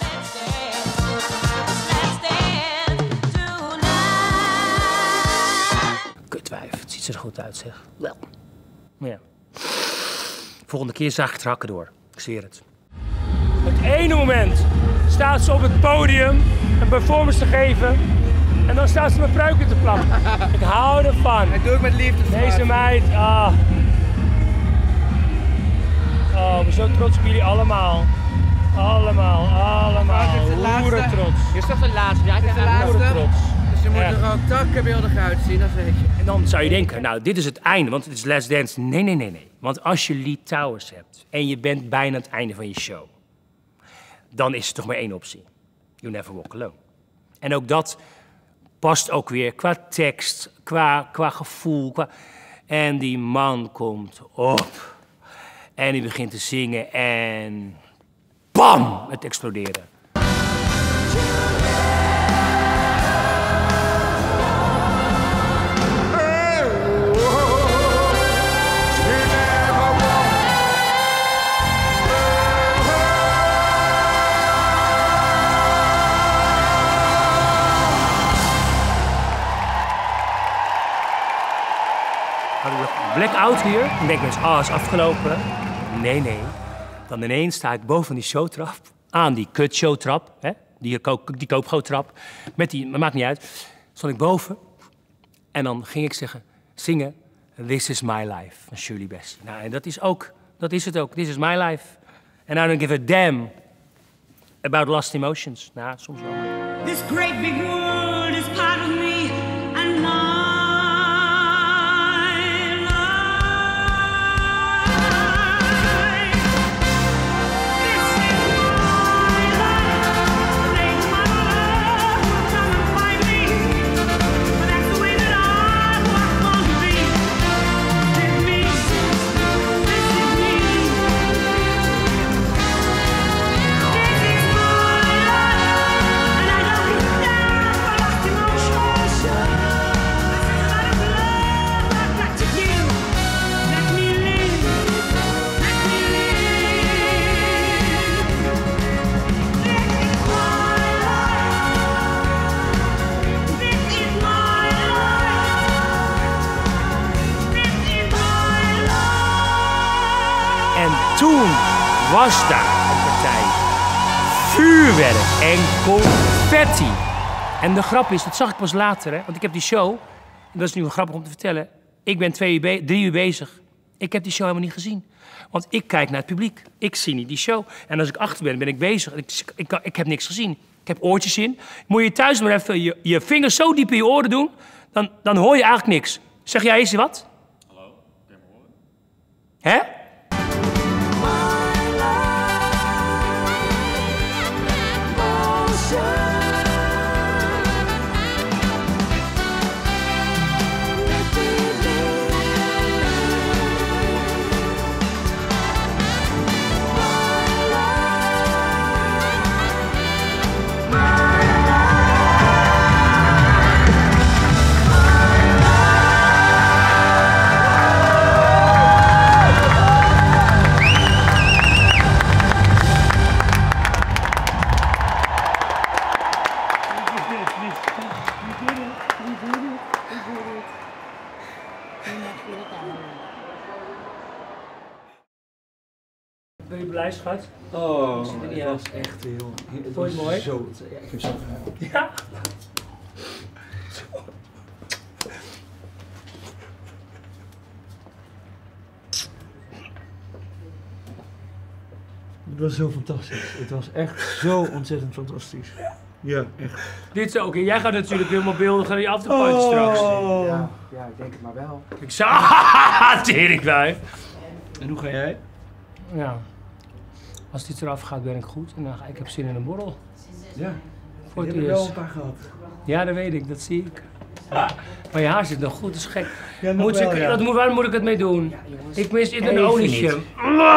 Kutwijf, het ziet er goed uit, zeg. Wel. Ja. Volgende keer zag ik het hakken door. Ik zweer het. Het ene moment staat ze op het podium een performance te geven. En dan staat ze mijn pruiken te plakken. Ik hou ervan. Dat doe ik met liefde. Deze meid, ah. Oh, ik ben zo trots op jullie allemaal. Allemaal, allemaal. Hoeren trots. Je is toch de laatste? Ja, ik ben de laatste. trots. Dus je moet er gewoon takkenbeeldig uitzien, dat weet je. En dan zou je denken, nou, dit is het einde, want het is Let's Dance. Nee, nee, nee, nee. Want als je Lee Towers hebt en je bent bijna aan het einde van je show, dan is er toch maar één optie. You Never Walk Alone. En ook dat past ook weer qua tekst, qua, qua gevoel. Qua... En die man komt op en die begint te zingen en bam, het exploderen. Blackout hier. Dan denk ik mensen, ah, is afgelopen. Nee, nee. Dan ineens sta ik boven die showtrap. Aan die kut showtrap. Hè? Die, koop, die koopgoottrap. Met die, maar maakt niet uit. Stond ik boven. En dan ging ik zeggen, zingen This Is My Life van Shirley Bassey. Nou, en dat is ook, dat is het ook. This is my life. And I don't give a damn about lost emotions. Nou, soms wel. This great big world is part of me and my Toen was daar een partij vuurwerk en confetti. En de grap is, dat zag ik pas later, hè, want ik heb die show, en dat is nu wel grappig om te vertellen, ik ben twee uur drie uur bezig. Ik heb die show helemaal niet gezien. Want ik kijk naar het publiek. Ik zie niet die show. En als ik achter ben, ben ik bezig. Ik, ik, ik heb niks gezien. Ik heb oortjes in. Moet je thuis maar even je, je vingers zo diep in je oren doen, dan, dan hoor je eigenlijk niks. Zeg jij eens wat? Hallo, kan je me horen? Hè? Ben je blij, schat? Oh, het was echt heel... Het Vond je het mooi? Zo, ja, ik heb zo gehuild. Ja. Het was zo fantastisch. Het was echt zo ontzettend fantastisch. Ja, echt. Dit is ook. En jij gaat natuurlijk helemaal beelden gaan je afterparty oh. straks. Ja, ja, ik denk het maar wel. Ik zou... Teringwijf. En hoe ga jij? Ja. Als dit eraf gaat, ben ik goed. En dan ga ik heb zin in een borrel. Ja, voor ik het heb er wel eerst. een paar gehad. Ja, dat weet ik, dat zie ik. Maar je haar zit nog goed, dat is gek. Ja, nog moet wel, ik, ja. wat moet, waar moet ik het mee doen? Ik mis in een Even olietje. niet.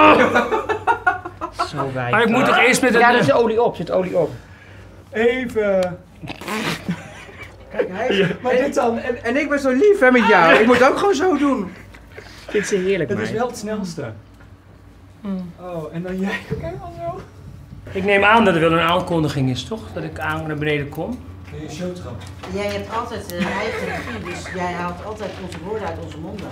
Zo bij. Maar ik moet toch eerst met een... Ja, er is olie op, zit olie op. Even. Kijk, hij is, maar dit dan, en, en ik ben zo lief hè, met jou. Ik moet ook gewoon zo doen. Dit is heerlijk, Het is meid. wel het snelste. Oh, en dan jij ook helemaal zo. Ik neem aan dat er wel een aankondiging is, toch? Dat ik aan naar beneden kom. Je showtrap. Jij hebt altijd een eigen regie, dus jij haalt altijd onze woorden uit onze monden.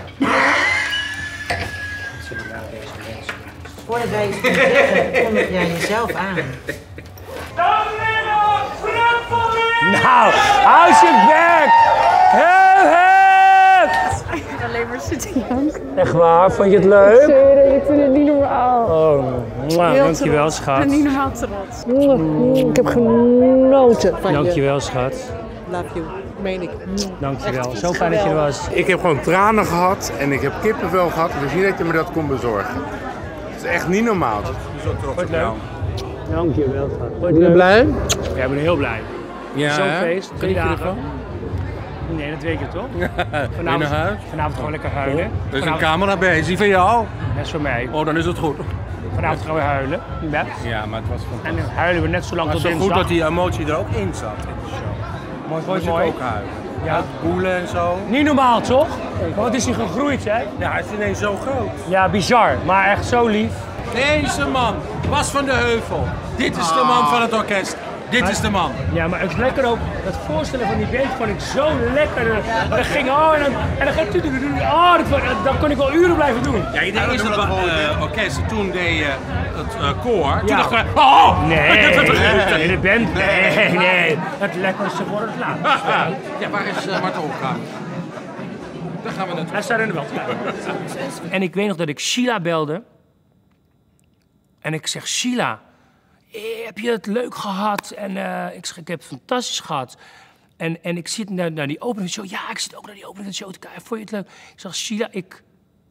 Voordat wij iets kunnen zeggen, kondig jij jezelf aan. Nou, hou je bek! Heel het! Alleen maar zitten janken. Echt waar, vond je het leuk? Ik vind het niet normaal. Oh, mwah, Heel dankjewel trots. schat. Ik ben niet normaal trots. Ik heb genoten van je. Dankjewel schat. Love you, meen ik. Dankjewel, Echt, zo het is fijn dat je er geweldig. was. Ik heb gewoon tranen gehad en ik heb kippenvel gehad. Dus niet dat je me dat kon bezorgen. Het is echt niet normaal. Ik ben zo trots op jou. Dankjewel schat. Ben je blij? Ja, ik ben heel blij. Ja, Zo'n hè? feest, twee Geniet je dagen. ervan? Nee, dat weet je toch? Ben je naar huis? Vanavond gewoon lekker huilen. Er is een Vanavond- camera bij, is die van jou? Dat is voor mij. Oh, dan is het goed. Vanavond gaan we huilen. Ja. Ja, maar het was fantastisch. En dan huilen we net zo lang Maar tot het is dinsdag. zo goed dat die emotie er ook in zat in de show. Mooi, Vond je mooi. het ook huilen? Ja. Uit boelen en zo. Niet normaal, toch? Maar wat is hij gegroeid, hè? Ja, hij is ineens zo groot. Ja, bizar, maar echt zo lief. Deze man, Bas van de Heuvel. Dit is de man van het orkest. Dit is de man. Ja, maar het is lekker ook, het voorstellen van die band vond ik zo lekker. Dat ging, oh, en dan, en dan ging, oh, dat, vond- dat kon ik wel uren blijven doen. Ja, je deed eerst het uh, orkest en toen deed je het uh, koor. Toen Ja. dacht je, oh! Nee, ik heb het vergeten. nee, de band, nee, nee. Het lekkerste voor het laatst. Ja, waar is uh, Marten Olga? Daar gaan we naartoe. Hij staat in de wand. En ik weet nog dat ik Sheila belde. En ik zeg, Sheila, eh, heb je het leuk gehad? En uh, ik zeg, ik heb het fantastisch gehad. En, en ik zit naar, naar die opening show. Ja, ik zit ook naar die opening show te kijken. Vond je het leuk? Ik zeg, Sheila, ik...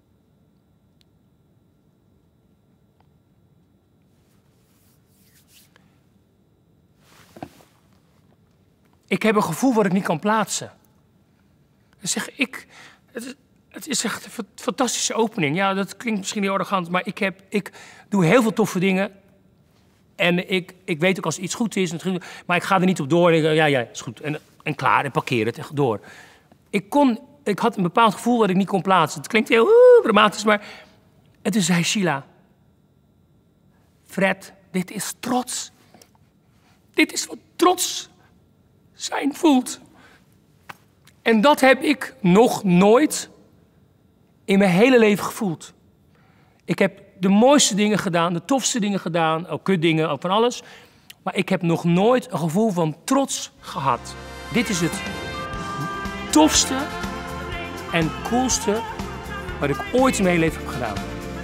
Ik heb een gevoel wat ik niet kan plaatsen. Ik zeg, ik... Het is, het is echt een fantastische opening. Ja, dat klinkt misschien heel arrogant, maar ik, heb, ik doe heel veel toffe dingen. En ik, ik weet ook als iets goed is, maar ik ga er niet op door. En ik, ja, ja, is goed. En, en klaar, en parkeer het echt door. Ik, kon, ik had een bepaald gevoel wat ik niet kon plaatsen. Het klinkt heel uh, dramatisch, maar... En toen zei Sheila... Fred, dit is trots. Dit is wat trots zijn voelt. En dat heb ik nog nooit in mijn hele leven gevoeld. Ik heb de mooiste dingen gedaan, de tofste dingen gedaan, ook kutdingen, ook van alles. Maar ik heb nog nooit een gevoel van trots gehad. Dit is het tofste en coolste wat ik ooit in mijn hele leven heb gedaan.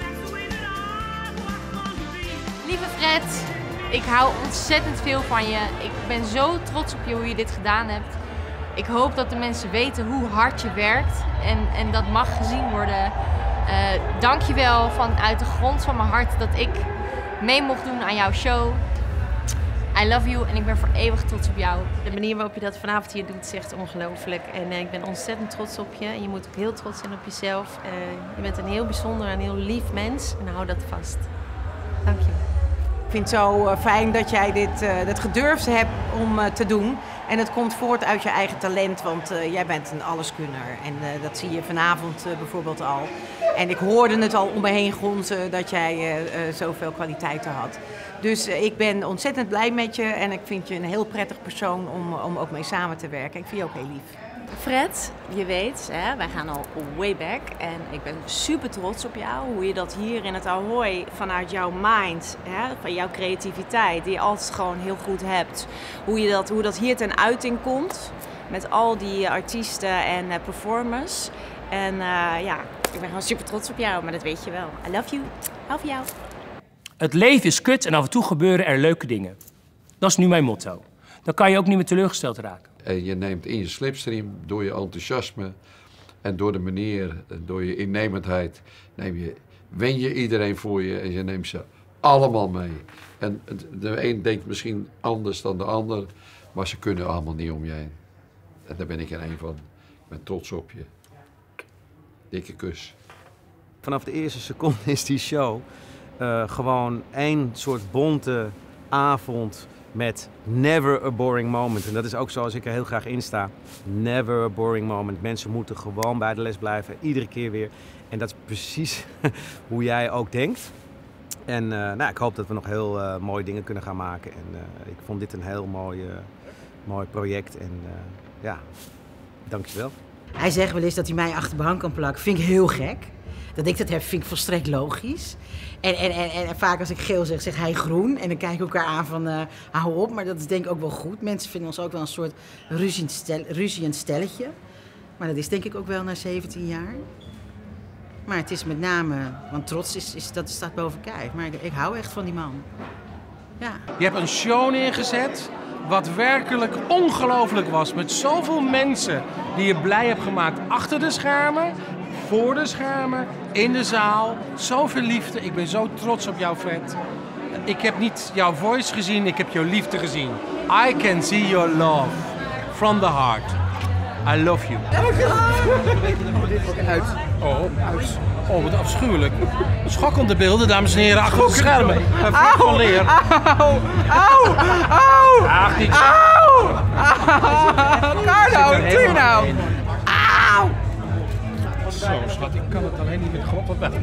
Lieve Fred, ik hou ontzettend veel van je. Ik ben zo trots op je hoe je dit gedaan hebt. Ik hoop dat de mensen weten hoe hard je werkt en, en dat mag gezien worden. Uh, Dank je wel vanuit de grond van mijn hart dat ik mee mocht doen aan jouw show. I love you en ik ben voor eeuwig trots op jou. De manier waarop je dat vanavond hier doet is echt ongelooflijk. En uh, ik ben ontzettend trots op je. En je moet ook heel trots zijn op jezelf. Uh, je bent een heel bijzonder en heel lief mens. En hou dat vast. Dank je. Ik vind het zo uh, fijn dat jij dit, uh, dit gedurfd hebt om uh, te doen. En het komt voort uit je eigen talent, want uh, jij bent een alleskunner. En uh, dat zie je vanavond uh, bijvoorbeeld al. En ik hoorde het al om me heen gonzen dat jij uh, uh, zoveel kwaliteiten had. Dus uh, ik ben ontzettend blij met je en ik vind je een heel prettig persoon om, om ook mee samen te werken. Ik vind je ook heel lief. Fred, je weet, hè, wij gaan al way back en ik ben super trots op jou. Hoe je dat hier in het Ahoy vanuit jouw mind, hè, van jouw creativiteit, die je altijd gewoon heel goed hebt. Hoe, je dat, hoe dat hier ten uiting komt met al die artiesten en uh, performers. En uh, ja, ik ben gewoon super trots op jou, maar dat weet je wel. I love you. Hou van jou. Het leven is kut en af en toe gebeuren er leuke dingen. Dat is nu mijn motto. Dan kan je ook niet meer teleurgesteld raken. En je neemt in je slipstream, door je enthousiasme en door de manier, door je innemendheid, neem je, wen je iedereen voor je en je neemt ze allemaal mee. En de een denkt misschien anders dan de ander, maar ze kunnen allemaal niet om je heen. En daar ben ik er een van. Ik ben trots op je. Dikke kus. Vanaf de eerste seconde is die show uh, gewoon één soort bonte avond met never a boring moment. En dat is ook zoals ik er heel graag in sta. Never a boring moment. Mensen moeten gewoon bij de les blijven, iedere keer weer. En dat is precies hoe jij ook denkt. En uh, nou, ik hoop dat we nog heel uh, mooie dingen kunnen gaan maken. En uh, ik vond dit een heel mooi, uh, mooi project. En uh, ja, dankjewel. Hij zegt wel eens dat hij mij achter de bank kan plakken. Vind ik heel gek. Dat ik dat heb, vind ik volstrekt logisch. En, en, en, en vaak als ik geel zeg, zegt hij groen. En dan kijken we elkaar aan van, uh, hou op. Maar dat is denk ik ook wel goed. Mensen vinden ons ook wel een soort ruziend, stel, ruziend stelletje. Maar dat is denk ik ook wel na zeventien jaar. Maar het is met name, want trots is, is dat staat boven kijf. Maar ik, ik hou echt van die man. Ja. Je hebt een show neergezet wat werkelijk ongelooflijk was. Met zoveel mensen die je blij hebt gemaakt achter de schermen, voor de schermen, in de zaal. Zoveel liefde. Ik ben zo trots op jou, Fred. Ik heb niet jouw voice gezien, ik heb jouw liefde gezien. I can see your love from the heart. I love you. Uit. Oh, uit. Oh, wat afschuwelijk. Schokkende beelden, dames en heren, achter de schermen. Fred van Leer. Auw! Auw! Auw! Ach, niks. Auw! Carlo, wat doe je nou? Auw! Zo, schat, ik kan het alleen niet met groppen bij.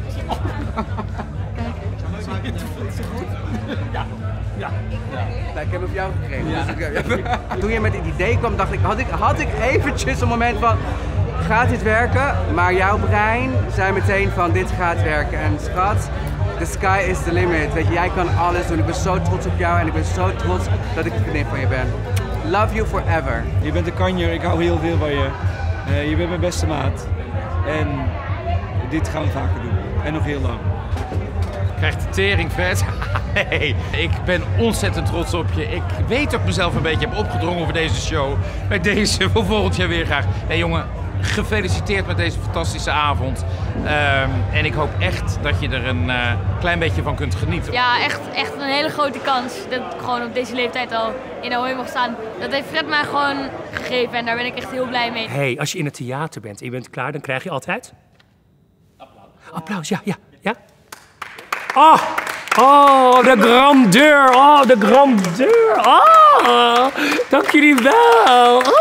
Kijk, voelt het goed? Ja. Ja. Ja. Ik heb hem voor jou gekregen. Ja. Dus ik, toen je met het idee kwam, dacht ik, had ik, had ik eventjes een moment van, gaat dit werken? Maar jouw brein zei meteen van, dit gaat werken. En schat, the sky is the limit. Weet je, jij kan alles doen. Ik ben zo trots op jou en ik ben zo trots dat ik een vriendin van je ben. Love you forever. Je bent een kanjer, ik hou heel veel van je. Uh, je bent mijn beste maat. En dit gaan we vaker doen. En nog heel lang. Krijgt de tering, Fred. Nee, ik ben ontzettend trots op je. Ik weet dat ik mezelf een beetje heb opgedrongen voor deze show. Bij deze voor volgend jaar weer graag. Nee jongen, gefeliciteerd met deze fantastische avond. Um, en ik hoop echt dat je er een uh, klein beetje van kunt genieten. Ja, echt, echt een hele grote kans dat ik gewoon op deze leeftijd al in Ahoy mag staan. Dat heeft Fred mij gewoon gegeven en daar ben ik echt heel blij mee. Hey, als je in het theater bent en je bent klaar, dan krijg je altijd... Applaus. Applaus, ja, ja, ja. Oh, oh, de grandeur, oh, de grandeur. Oh, dank jullie wel. Oh.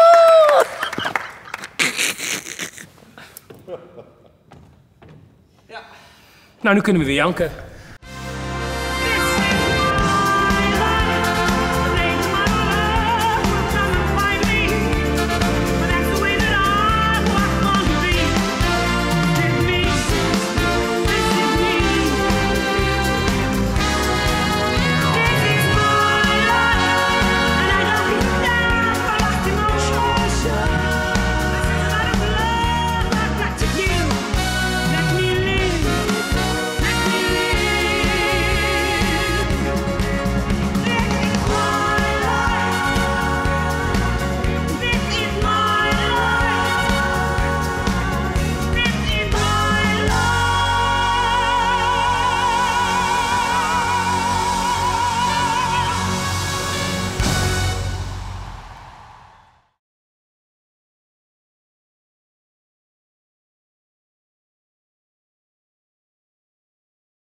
Nou, nu kunnen we weer janken.